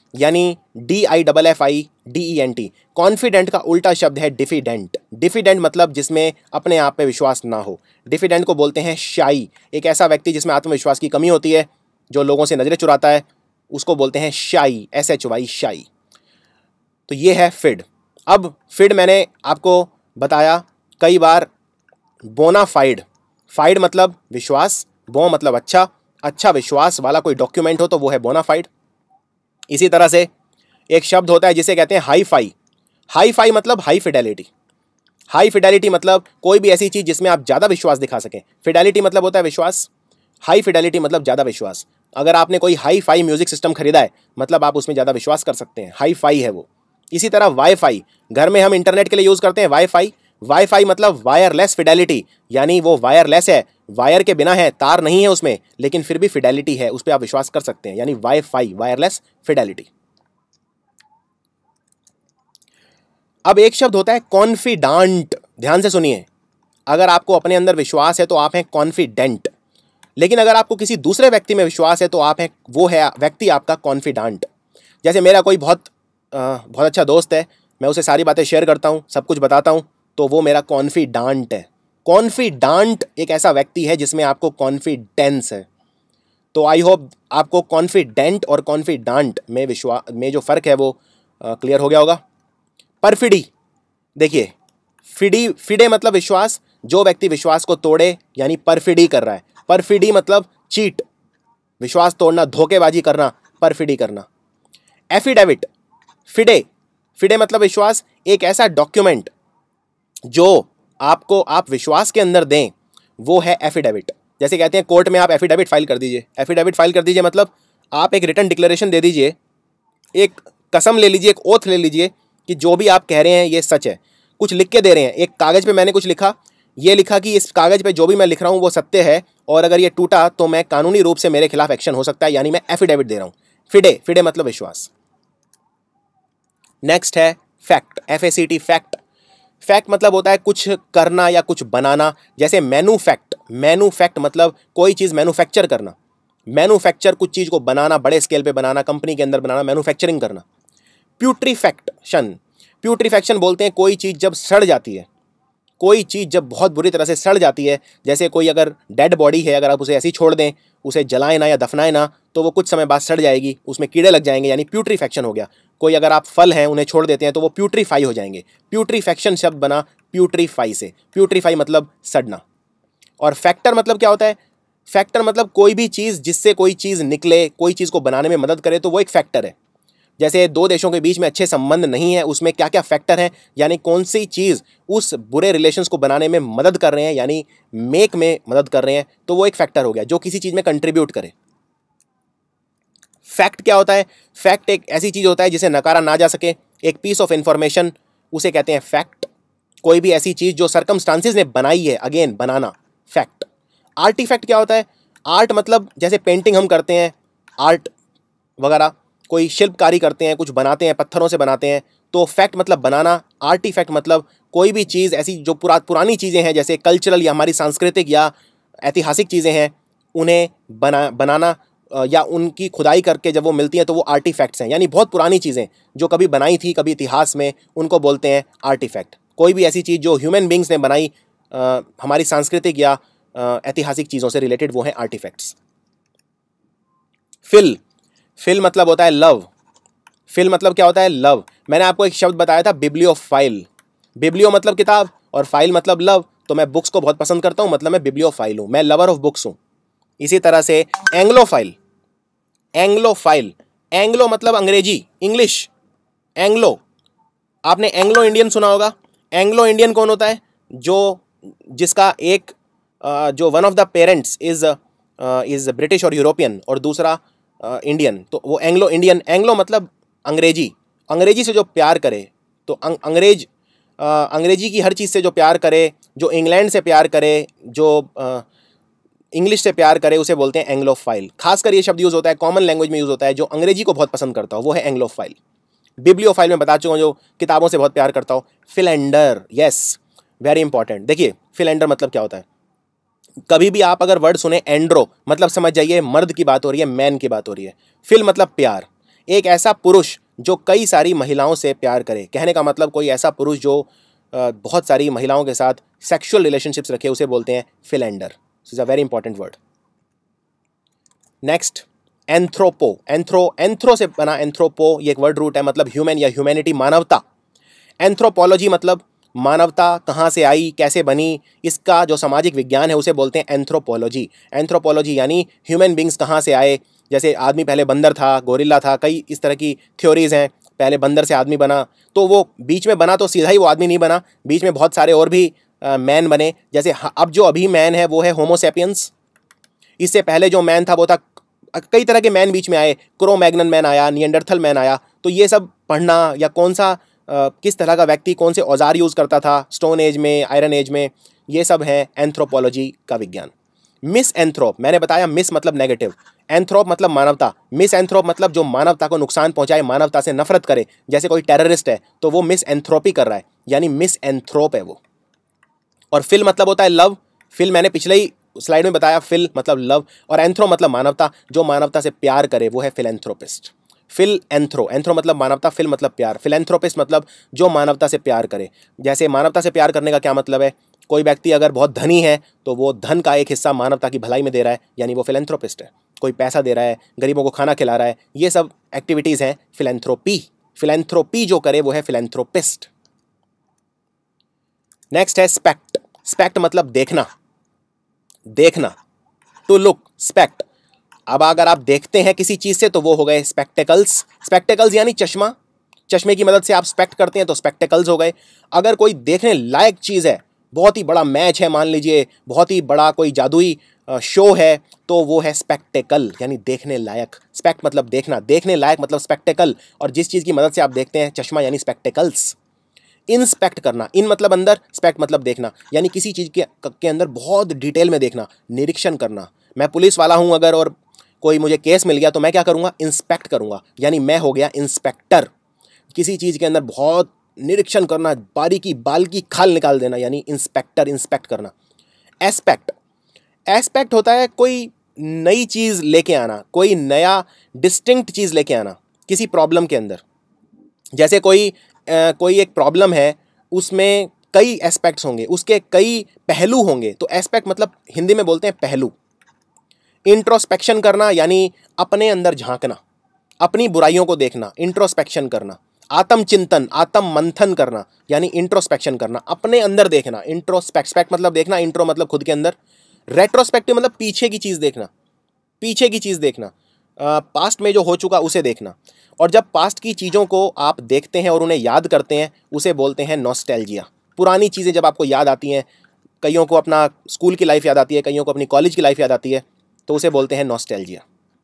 यानी D I double F I D E N T. Confident का उल्टा शब्द है डिफिडेंट। डिफिडेंट मतलब जिसमें अपने आप पे विश्वास ना हो। डिफिडेंट को बोलते हैं शाई। एक ऐसा व्यक्ति जिसमें आत्मविश्वास की कमी होती है, जो लोगों से नजरें चुराता है, उसको बोलते हैं शाई, एस एच वाई, शाई। तो ये है फिड। अब फिड मैंने आपको बताया कई बार बोनाफाइड। फाइड मतलब विश्वास, बो मतलब अच्छा, अच्छा विश्वास वाला कोई डॉक्यूमेंट हो तो वो है बोनाफाइड। इसी तरह से एक शब्द होता है जिसे कहते हैं हाई फाई। हाई फाई मतलब हाई फिडेलिटी। हाई फिडेलिटी मतलब कोई भी ऐसी चीज जिसमें आप ज्यादा विश्वास दिखा सकें। फिडेलिटी मतलब होता है विश्वास, हाई फिडेलिटी मतलब ज्यादा विश्वास। अगर आपने कोई हाई फाई म्यूजिक सिस्टम खरीदा है मतलब आप उसमें ज्यादा विश्वास कर सकते हैं, हाई फाई है वो। इसी तरह वाईफाई, घर में हम इंटरनेट के लिए यूज करते हैं वाईफाई। वाईफाई मतलब वायरलेस फिडेलिटी, यानी वो वायरलेस है, वायर के बिना है, तार नहीं है उसमें, लेकिन फिर भी फिडेलिटी है, उस पर आप विश्वास कर सकते हैं, यानी वाईफाई, वायरलेस फिडेलिटी। अब एक शब्द होता है कॉन्फिडेंट। ध्यान से सुनिए, अगर आपको अपने अंदर विश्वास है तो आप हैं कॉन्फिडेंट, लेकिन अगर आपको किसी दूसरे व्यक्ति में विश्वास है तो आप हैं, वो है व्यक्ति आपका कॉन्फिडेंट। जैसे मेरा कोई बहुत आ, बहुत अच्छा दोस्त है, मैं उसे सारी बातें शेयर करता हूँ, सब कुछ बताता हूँ, तो वो मेरा कॉन्फिडेंट है। कॉन्फिडेंट एक ऐसा व्यक्ति है जिसमें आपको कॉन्फिडेंस है। तो आई होप आपको कॉन्फिडेंट और कॉन्फिडेंट में विश्वास में जो फर्क है वो क्लियर हो गया होगा। परफिडी, देखिए फिडी, फिडे मतलब विश्वास, जो व्यक्ति विश्वास को तोड़े यानी परफिडी कर रहा है। परफिडी मतलब चीट, विश्वास तोड़ना, धोखेबाजी करना, परफिडी करना। एफिडेविट, फिडे, फिडे मतलब विश्वास, एक ऐसा डॉक्यूमेंट जो आपको आप विश्वास के अंदर दें, वो है एफिडेविट। जैसे कहते हैं कोर्ट में आप एफिडेविट फाइल कर दीजिए। एफिडेविट फाइल कर दीजिए मतलब आप एक रिटन डिक्लेरेशन दे दीजिए, एक कसम ले लीजिए, एक ओथ ले लीजिए कि जो भी आप कह रहे हैं ये सच है। कुछ लिख के दे रहे हैं, एक कागज पे मैंने कुछ लिखा, ये लिखा कि इस कागज पे जो भी मैं लिख रहा हूँ वो सत्य है, और अगर ये टूटा तो मैं कानूनी रूप से मेरे खिलाफ एक्शन हो सकता है, यानी मैं एफिडेविट दे रहा हूँ। फिडे, फिडे मतलब विश्वास। नेक्स्ट है fact, F A C T, fact. Fact मतलब होता है कुछ करना या कुछ बनाना। जैसे मैन्युफैक्ट, मैन्युफैक्ट मतलब कोई चीज़ मैन्युफैक्चर करना। मैन्युफैक्चर कुछ चीज़ को बनाना, बड़े स्केल पे बनाना, कंपनी के अंदर बनाना, मैन्युफैक्चरिंग करना। प्यूट्रीफैक्शन, प्यूट्रीफैक्शन बोलते हैं कोई चीज़ जब सड़ जाती है, कोई चीज़ जब बहुत बुरी तरह से सड़ जाती है, जैसे कोई अगर डेड बॉडी है, अगर आप उसे ऐसे ही छोड़ दें, उसे जलाएं ना या दफनाएं ना, तो वो कुछ समय बाद सड़ जाएगी, उसमें कीड़े लग जाएंगे, यानी प्यूट्रीफैक्शन हो गया। कोई अगर आप फल हैं उन्हें छोड़ देते हैं तो वो प्यूट्रीफाई हो जाएंगे। प्यूट्रीफैक्शन शब्द बना प्यूट्रीफाई से। प्यूट्रीफाई मतलब सड़ना। और फैक्टर मतलब क्या होता है? फैक्टर मतलब कोई भी चीज़ जिससे कोई चीज़ निकले, कोई चीज़ को बनाने में मदद करे, तो वो एक फैक्टर है। जैसे दो देशों के बीच में अच्छे संबंध नहीं है, उसमें क्या क्या फैक्टर हैं, यानी कौन सी चीज़ उस बुरे रिलेशंस को बनाने में मदद कर रहे हैं, यानी मेक में मदद कर रहे हैं, तो वो एक फैक्टर हो गया जो किसी चीज़ में कंट्रीब्यूट करे। फैक्ट क्या होता है? फैक्ट एक ऐसी चीज़ होता है जिसे नकारा ना जा सके, एक पीस ऑफ इंफॉर्मेशन, उसे कहते हैं फैक्ट। कोई भी ऐसी चीज़ जो सर्कमस्टांसिस ने बनाई है, अगेन बनाना, फैक्ट। आर्टिफैक्ट क्या होता है? आर्ट मतलब जैसे पेंटिंग हम करते हैं, आर्ट वगैरह, कोई शिल्पकारी करते हैं, कुछ बनाते हैं, पत्थरों से बनाते हैं, तो फैक्ट मतलब बनाना। आर्टिफैक्ट मतलब कोई भी चीज़ ऐसी जो पुरा पुरानी चीज़ें हैं, जैसे कल्चरल या हमारी सांस्कृतिक या ऐतिहासिक चीज़ें हैं, उन्हें बना बनाना या उनकी खुदाई करके जब वो मिलती हैं तो वो आर्टिफैक्ट्स हैं, यानी बहुत पुरानी चीज़ें जो कभी बनाई थी कभी इतिहास में, उनको बोलते हैं आर्टिफैक्ट। कोई भी ऐसी चीज़ जो ह्यूमन बींग्स ने बनाई, आ, हमारी सांस्कृतिक या ऐतिहासिक चीज़ों से रिलेटेड, वो हैं आर्टिफैक्ट्स। फिल, फिल मतलब होता है लव। फिल मतलब क्या होता है? लव। मैंने आपको एक शब्द बताया था, बिब्लियोफाइल। बिब्लियो मतलब किताब और फाइल मतलब लव, तो मैं बुक्स को बहुत पसंद करता हूँ, मतलब मैं बिब्लियोफाइल हूँ, मैं लवर ऑफ बुक्स हूँ। इसी तरह से एंग्लोफाइल, एंग्लोफाइल, एंग्लो मतलब अंग्रेजी, इंग्लिश, एंग्लो। आपने एंग्लो इंडियन सुना होगा। एंग्लो इंडियन कौन होता है? जो जिसका एक जो one of the parents is is British और यूरोपियन और दूसरा इंडियन, uh, तो वो एंग्लो इंडियन। एंग्लो मतलब अंग्रेजी, अंग्रेजी से जो प्यार करे, तो अं, अंग्रेज uh, अंग्रेजी की हर चीज़ से जो प्यार करे, जो इंग्लैंड से प्यार करे, जो इंग्लिश uh, से प्यार करे, उसे बोलते हैं एंग्लोफाइल। खासकर ये शब्द यूज़ होता है, कॉमन लैंग्वेज में यूज़ होता है, जो अंग्रेजी को बहुत पसंद करता हो वो है एंग्लोफाइल। बिब्लियोफाइल में बता चुका हूँ, जो किताबों से बहुत प्यार करता हो। Philander, yes, very important. देखिए फिलेंडर मतलब क्या होता है? कभी भी आप अगर वर्ड सुने एंड्रो, मतलब समझ जाइए मर्द की बात हो रही है, मैन की बात हो रही है। फिल मतलब प्यार। एक ऐसा पुरुष जो कई सारी महिलाओं से प्यार करे, कहने का मतलब कोई ऐसा पुरुष जो आ, बहुत सारी महिलाओं के साथ सेक्सुअल रिलेशनशिप्स रखे, उसे बोलते हैं philander. Is a very important word. Next, anthropo. Anthro anthro से बना एंथ्रोपो, ये एक वर्ड रूट है, मतलब ह्यूमन या ह्यूमैनिटी, मानवता। एंथ्रोपोलॉजी मतलब मानवता कहाँ से आई, कैसे बनी, इसका जो सामाजिक विज्ञान है उसे बोलते हैं एंथ्रोपोलॉजी। एंथ्रोपोलॉजी यानी ह्यूमन बींग्स कहाँ से आए, जैसे आदमी पहले बंदर था, गोरिल्ला था, कई इस तरह की थ्योरीज हैं। पहले बंदर से आदमी बना, तो वो बीच में बना तो सीधा ही वो आदमी नहीं बना, बीच में बहुत सारे और भी मैन बने। जैसे अब जो अभी मैन है वो है होमो सैपियंस। इससे पहले जो मैन था वो था, कई तरह के मैन बीच में आए, क्रो मैग्नन मैन आया, नियंडरथल मैन आया। तो ये सब पढ़ना, या कौन सा आ, किस तरह का व्यक्ति कौन से औजार यूज़ करता था स्टोन एज में, आयरन एज में, ये सब है एंथ्रोपोलॉजी का विज्ञान। मिस एंथ्रोप, मैंने बताया मिस मतलब नेगेटिव, एंथ्रोप मतलब मानवता। मिस एंथ्रोप मतलब जो मानवता को नुकसान पहुंचाए, मानवता से नफरत करे, जैसे कोई टेररिस्ट है तो वो मिस एंथ्रोपी कर रहा है, यानी मिस एंथ्रोप है वो। और फिल मतलब होता है लव। फिल मैंने पिछले ही स्लाइड में बताया, फिल मतलब लव, और एंथ्रो मतलब मानवता, जो मानवता से प्यार करे वो है फिलेंथ्रोपिस्ट। फिल एंथ्रो, एंथ्रो मतलब मानवता, फिल मतलब प्यार, फिलेंथ्रोपिस्ट मतलब जो मानवता से प्यार करे। जैसे मानवता से प्यार करने का क्या मतलब है, कोई व्यक्ति अगर बहुत धनी है तो वो धन का एक हिस्सा मानवता की भलाई में दे रहा है, यानी वो फिलेंथ्रोपिस्ट है। कोई पैसा दे रहा है, गरीबों को खाना खिला रहा है, ये सब एक्टिविटीज़ हैं फिलेंथ्रोपी। फिलेंथ्रोपी जो करे वो है फिलेंथ्रोपिस्ट। नेक्स्ट है स्पेक्ट। स्पेक्ट मतलब देखना, देखना, टू लुक, स्पेक्ट। अब अगर आप देखते हैं किसी चीज से तो वो हो गए स्पेक्टेकल्स। स्पेक्टेकल्स यानी चश्मा, चश्मे की मदद से आप स्पेक्ट करते हैं तो स्पेक्टेकल्स हो गए। अगर कोई देखने लायक चीज है, बहुत ही बड़ा मैच है मान लीजिए, बहुत ही बड़ा कोई जादुई शो है, तो वो है स्पेक्टेकल, यानी देखने लायक। स्पेक्ट मतलब देखना, देखने लायक मतलब स्पेक्टेकल, और जिस चीज की मदद से आप देखते हैं चश्मा यानी स्पेक्टेकल्स। इंस्पेक्ट करना, इन मतलब अंदर, स्पेक्ट मतलब देखना, यानी किसी चीज के, के अंदर बहुत डिटेल में देखना, निरीक्षण करना। मैं पुलिस वाला हूं अगर, और कोई मुझे केस मिल गया तो मैं क्या करूंगा, इंस्पेक्ट करूंगा, यानी मैं हो गया इंस्पेक्टर। किसी चीज के अंदर बहुत निरीक्षण करना, बारीकी बाल की खाल निकाल देना, यानी इंस्पेक्टर, इंस्पेक्ट करना। एस्पेक्ट, एस्पेक्ट होता है कोई नई चीज लेके आना, कोई नया डिस्टिंक्ट चीज लेके आना किसी प्रॉब्लम के अंदर। जैसे कोई आ, कोई एक प्रॉब्लम है, उसमें कई एस्पेक्ट्स होंगे, उसके कई पहलू होंगे, तो एस्पेक्ट मतलब हिंदी में बोलते हैं पहलू। इंट्रोस्पेक्शन करना यानी अपने अंदर झांकना, अपनी बुराइयों को देखना, इंट्रोस्पेक्शन करना। आत्मचिंतन, आत्म मंथन करना, यानी इंट्रोस्पेक्शन करना, अपने अंदर देखना। इंट्रोस्पेक्ट, स्पेक्ट मतलब देखना, इंट्रो मतलब खुद के अंदर, रेट्रोस्पेक्टिव मतलब पीछे की चीज देखना, पीछे की चीज देखना, पास्ट में जो हो चुका उसे देखना। और जब पास्ट की चीज़ों को आप देखते हैं और उन्हें याद करते हैं, उसे बोलते हैं नॉस्टैल्जिया। पुरानी चीज़ें जब आपको याद आती हैं, कईयों को अपना स्कूल की लाइफ याद आती है, कईयों को अपनी कॉलेज की लाइफ याद आती है, तो उसे बोलते हैं नॉस्टैल्जिया।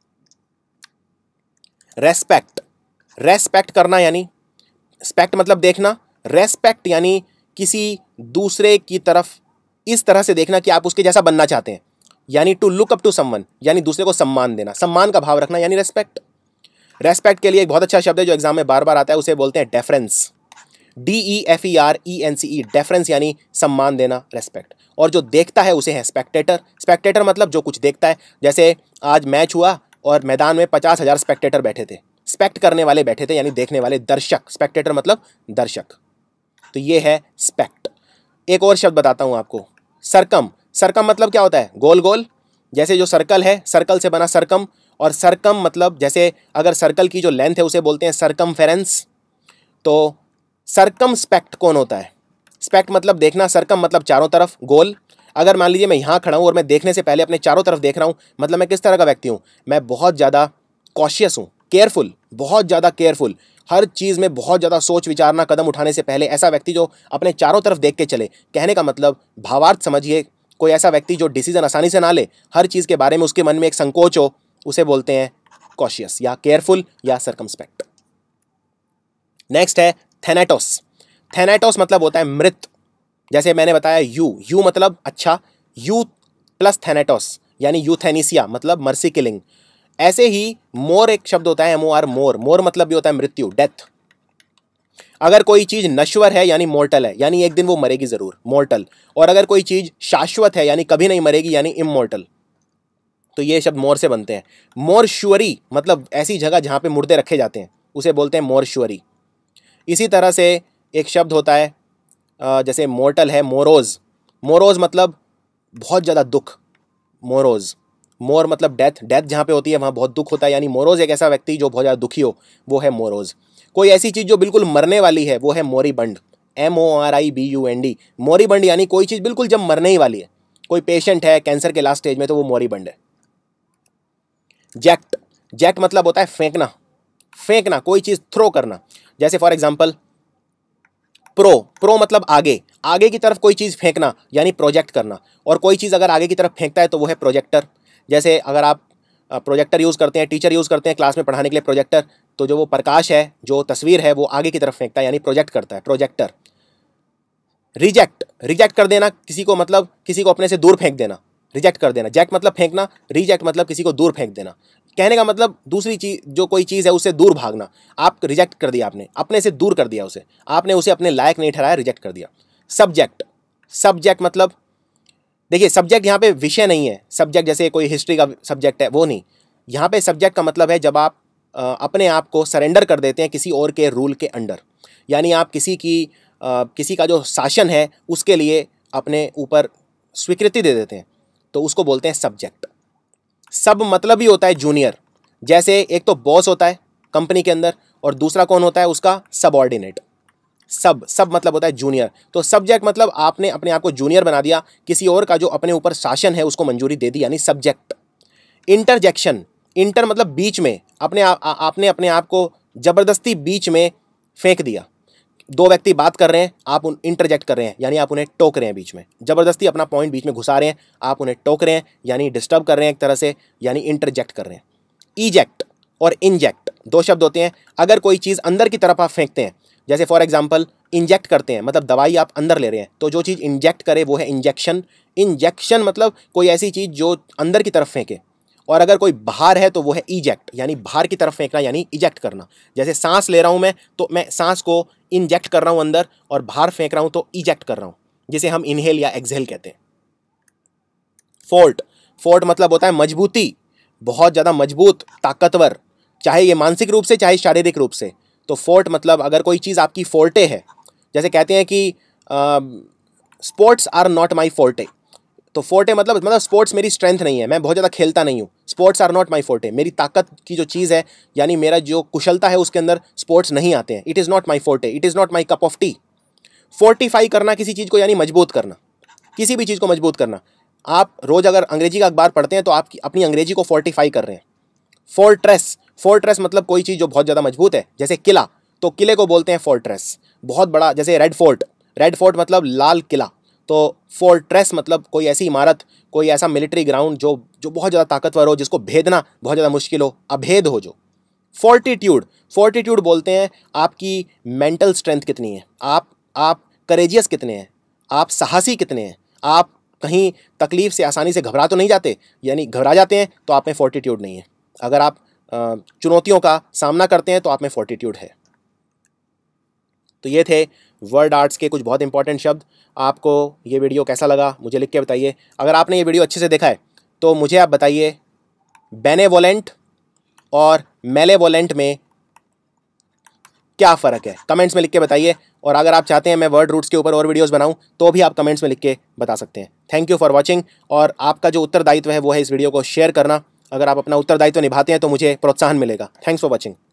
रेस्पेक्ट, रेस्पेक्ट करना यानी, स्पेक्ट मतलब देखना, रेस्पेक्ट यानी किसी दूसरे की तरफ इस तरह से देखना कि आप उसके जैसा बनना चाहते हैं, यानी to look up to someone, यानी दूसरे को सम्मान देना, सम्मान का भाव रखना, यानी रेस्पेक्ट। रेस्पेक्ट के लिए एक बहुत अच्छा शब्द है जो एग्जाम में बार बार आता है, उसे बोलते हैं deference. D E F E R E N C E, deference यानी सम्मान देना, रेस्पेक्ट। और जो देखता है उसे है स्पेक्टेटर। स्पेक्टेटर मतलब जो कुछ देखता है, जैसे आज मैच हुआ और मैदान में पचास हजार स्पेक्टेटर बैठे थे, स्पेक्ट करने वाले बैठे थे, यानी देखने वाले, दर्शक। स्पेक्टेटर मतलब दर्शक। तो ये है स्पेक्ट। एक और शब्द बताता हूं आपको, सरकम। सरकम मतलब क्या होता है, गोल गोल, जैसे जो सर्कल है, सर्कल से बना सरकम। और सरकम मतलब जैसे अगर सर्कल की जो लेंथ है उसे बोलते हैं सरकमफेरेंस। तो सरकम स्पेक्ट कौन होता है, स्पेक्ट मतलब देखना, सरकम मतलब चारों तरफ, गोल। अगर मान लीजिए मैं यहाँ खड़ा हूँ और मैं देखने से पहले अपने चारों तरफ देख रहा हूँ, मतलब मैं किस तरह का व्यक्ति हूँ, मैं बहुत ज़्यादा कॉशियस हूँ, केयरफुल, बहुत ज़्यादा केयरफुल, हर चीज़ में बहुत ज़्यादा सोच विचारना, कदम उठाने से पहले। ऐसा व्यक्ति जो अपने चारों तरफ देख के चले, कहने का मतलब भावार्थ समझिए, कोई ऐसा व्यक्ति जो डिसीजन आसानी से ना ले, हर चीज़ के बारे में उसके मन में एक संकोच हो, उसे बोलते हैं कॉशियस या केयरफुल या सर्कमस्पेक्ट। नेक्स्ट है थैनेटोस। थैनेटोस मतलब होता है मृत। जैसे मैंने बताया यू, यू मतलब अच्छा, यू प्लस थैनेटोस यानी यूथेनेसिया मतलब मर्सी किलिंग। ऐसे ही मोर एक शब्द होता है, एम ओ आर, मोर। मोर मतलब भी होता है मृत्यु, डेथ। अगर कोई चीज नश्वर है यानी मोर्टल है, यानी एक दिन वो मरेगी जरूर, मोर्टल। और अगर कोई चीज शाश्वत है यानी कभी नहीं मरेगी, यानी इमोर्टल। तो ये शब्द मोर से बनते हैं। मोर्चुअरी मतलब ऐसी जगह जहाँ पे मुर्दे रखे जाते हैं, उसे बोलते हैं मोर्चुअरी। इसी तरह से एक शब्द होता है जैसे मोर्टल है, मोरोज। मोरोज मतलब बहुत ज़्यादा दुख, मोरोज। मोर मतलब डेथ, डेथ जहाँ पे होती है वहाँ बहुत दुख होता है, यानी मोरोज एक ऐसा व्यक्ति जो बहुत ज़्यादा दुखी हो, वो है मोरोज। कोई ऐसी चीज़ जो बिल्कुल मरने वाली है, वो है moribund, M O R I B U N D. Moribund यानी कोई चीज़ बिल्कुल जब मरने ही वाली है, कोई पेशेंट है कैंसर के लास्ट स्टेज में, तो वो मोरीबंड है। जैक्ट, जैक्ट मतलब होता है फेंकना, फेंकना, कोई चीज़ थ्रो करना। जैसे फॉर एग्जाम्पल प्रो, प्रो मतलब आगे, आगे की तरफ कोई चीज़ फेंकना यानी प्रोजेक्ट करना। और कोई चीज़ अगर आगे की तरफ फेंकता है तो वो है प्रोजेक्टर। जैसे अगर आप प्रोजेक्टर यूज़ करते हैं, टीचर यूज़ करते हैं क्लास में पढ़ाने के लिए प्रोजेक्टर, तो जो वो प्रकाश है, जो तस्वीर है, वो आगे की तरफ फेंकता है यानी प्रोजेक्ट करता है, प्रोजेक्टर। रिजेक्ट, रिजेक्ट कर देना किसी को, मतलब किसी को अपने से दूर फेंक देना, रिजेक्ट कर देना। जैक मतलब फेंकना, रिजेक्ट मतलब किसी को दूर फेंक देना। कहने का मतलब दूसरी चीज़, जो कोई चीज़ है उससे दूर भागना। आप रिजेक्ट कर दिया, आपने अपने से दूर कर दिया उसे, आपने उसे अपने लायक नहीं ठहराया, रिजेक्ट कर दिया। सब्जेक्ट, सब्जेक्ट मतलब देखिए सब्जेक्ट यहाँ पे विषय नहीं है, सब्जेक्ट जैसे कोई हिस्ट्री का सब्जेक्ट है वो नहीं। यहाँ पे सब्जेक्ट का मतलब है जब आप आ, अपने आप को सरेंडर कर देते हैं किसी और के रूल के अंडर, यानी आप किसी की आ, किसी का जो शासन है उसके लिए अपने ऊपर स्वीकृति दे देते हैं, तो उसको बोलते हैं सब्जेक्ट। सब मतलब ही होता है जूनियर। जैसे एक तो बॉस होता है कंपनी के अंदर और दूसरा कौन होता है, उसका सबऑर्डिनेट। सब, सब मतलब होता है जूनियर। तो सब्जेक्ट मतलब आपने अपने आप को जूनियर बना दिया, किसी और का जो अपने ऊपर शासन है उसको मंजूरी दे दी, यानी सब्जेक्ट। इंटरजेक्शन, इंटर मतलब बीच में, अपने आप आपने अपने आप को जबरदस्ती बीच में फेंक दिया। दो व्यक्ति बात कर रहे हैं, आप उन इंटरजेक्ट कर रहे हैं, यानी आप उन्हें टोक रहे हैं बीच में, जबरदस्ती अपना पॉइंट बीच में घुसा रहे हैं, आप उन्हें टोक रहे हैं यानी डिस्टर्ब कर रहे हैं एक तरह से, यानी इंटरजेक्ट कर रहे हैं। इजेक्ट और इंजेक्ट दो शब्द होते हैं। अगर कोई चीज़ अंदर की तरफ आप फेंकते हैं, जैसे फॉर एग्जांपल इंजेक्ट करते हैं, मतलब दवाई आप अंदर ले रहे हैं, तो जो चीज़ इंजेक्ट करे वो है इंजेक्शन। इंजेक्शन मतलब कोई ऐसी चीज़ जो अंदर की तरफ फेंके, और अगर कोई बाहर है तो वो है इजेक्ट, यानी बाहर की तरफ फेंकना, यानी इजेक्ट करना। जैसे सांस ले रहा हूँ मैं, तो मैं सांस को इंजेक्ट कर रहा हूँ अंदर, और बाहर फेंक रहा हूँ तो इजेक्ट कर रहा हूँ, जिसे हम इनहेल या एक्सहेल कहते हैं। फोर्ट, फोर्ट मतलब होता है मजबूती, बहुत ज़्यादा मजबूत, ताकतवर, चाहे ये मानसिक रूप से चाहे शारीरिक रूप से। तो फोर्ट मतलब अगर कोई चीज़ आपकी फोर्टे है, जैसे कहते हैं कि sports are not my forte, तो फोर्टे मतलब मतलब स्पोर्ट्स मेरी स्ट्रेंथ नहीं है, मैं बहुत ज़्यादा खेलता नहीं हूँ। Sports are not my forte, मेरी ताकत की जो चीज़ है, यानी मेरा जो कुशलता है उसके अंदर स्पोर्ट्स नहीं आते हैं। It is not my forte, it is not my cup of tea. Fortify करना किसी चीज़ को, यानी मजबूत करना, किसी भी चीज़ को मजबूत करना। आप रोज़ अगर अंग्रेजी का अखबार पढ़ते हैं तो आप अपनी अंग्रेजी को फोर्टिफाई कर रहे हैं। फोर्ट्रेस, फोर्ट्रेस मतलब कोई चीज़ जो बहुत ज़्यादा मजबूत है, जैसे किला, तो किले को बोलते हैं फोर्ट्रेस, बहुत बड़ा। जैसे रेड फोर्ट, रेड फोर्ट मतलब लाल किला, तो फोर्ट्रेस मतलब कोई ऐसी इमारत, कोई ऐसा मिलिट्री ग्राउंड जो जो बहुत ज़्यादा ताकतवर हो, जिसको भेदना बहुत ज़्यादा मुश्किल हो, अभेद हो जो। फोर्टिट्यूड, फोर्टिट्यूड बोलते हैं आपकी मेंटल स्ट्रेंथ कितनी है, आप आप करेजियस कितने हैं, आप साहसी कितने हैं, आप कहीं तकलीफ से आसानी से घबरा तो नहीं जाते, यानी घबरा जाते हैं तो आप में फोर्टिट्यूड नहीं है। अगर आप चुनौतियों का सामना करते हैं तो आप में फोर्टिट्यूड है। तो ये थे वर्ड आर्ट्स के कुछ बहुत इंपॉर्टेंट शब्द। आपको ये वीडियो कैसा लगा मुझे लिख के बताइए। अगर आपने ये वीडियो अच्छे से देखा है तो मुझे आप बताइए बेनेवोलेंट और मेलेवोलेंट में क्या फ़र्क है, कमेंट्स में लिख के बताइए। और अगर आप चाहते हैं मैं वर्ड रूट्स के ऊपर और वीडियोस बनाऊं तो भी आप कमेंट्स में लिख के बता सकते हैं। Thank you for watching. और आपका जो उत्तरदायित्व है वो है इस वीडियो को शेयर करना। अगर आप अपना उत्तरदायित्व निभाते हैं तो मुझे प्रोत्साहन मिलेगा। Thanks for watching.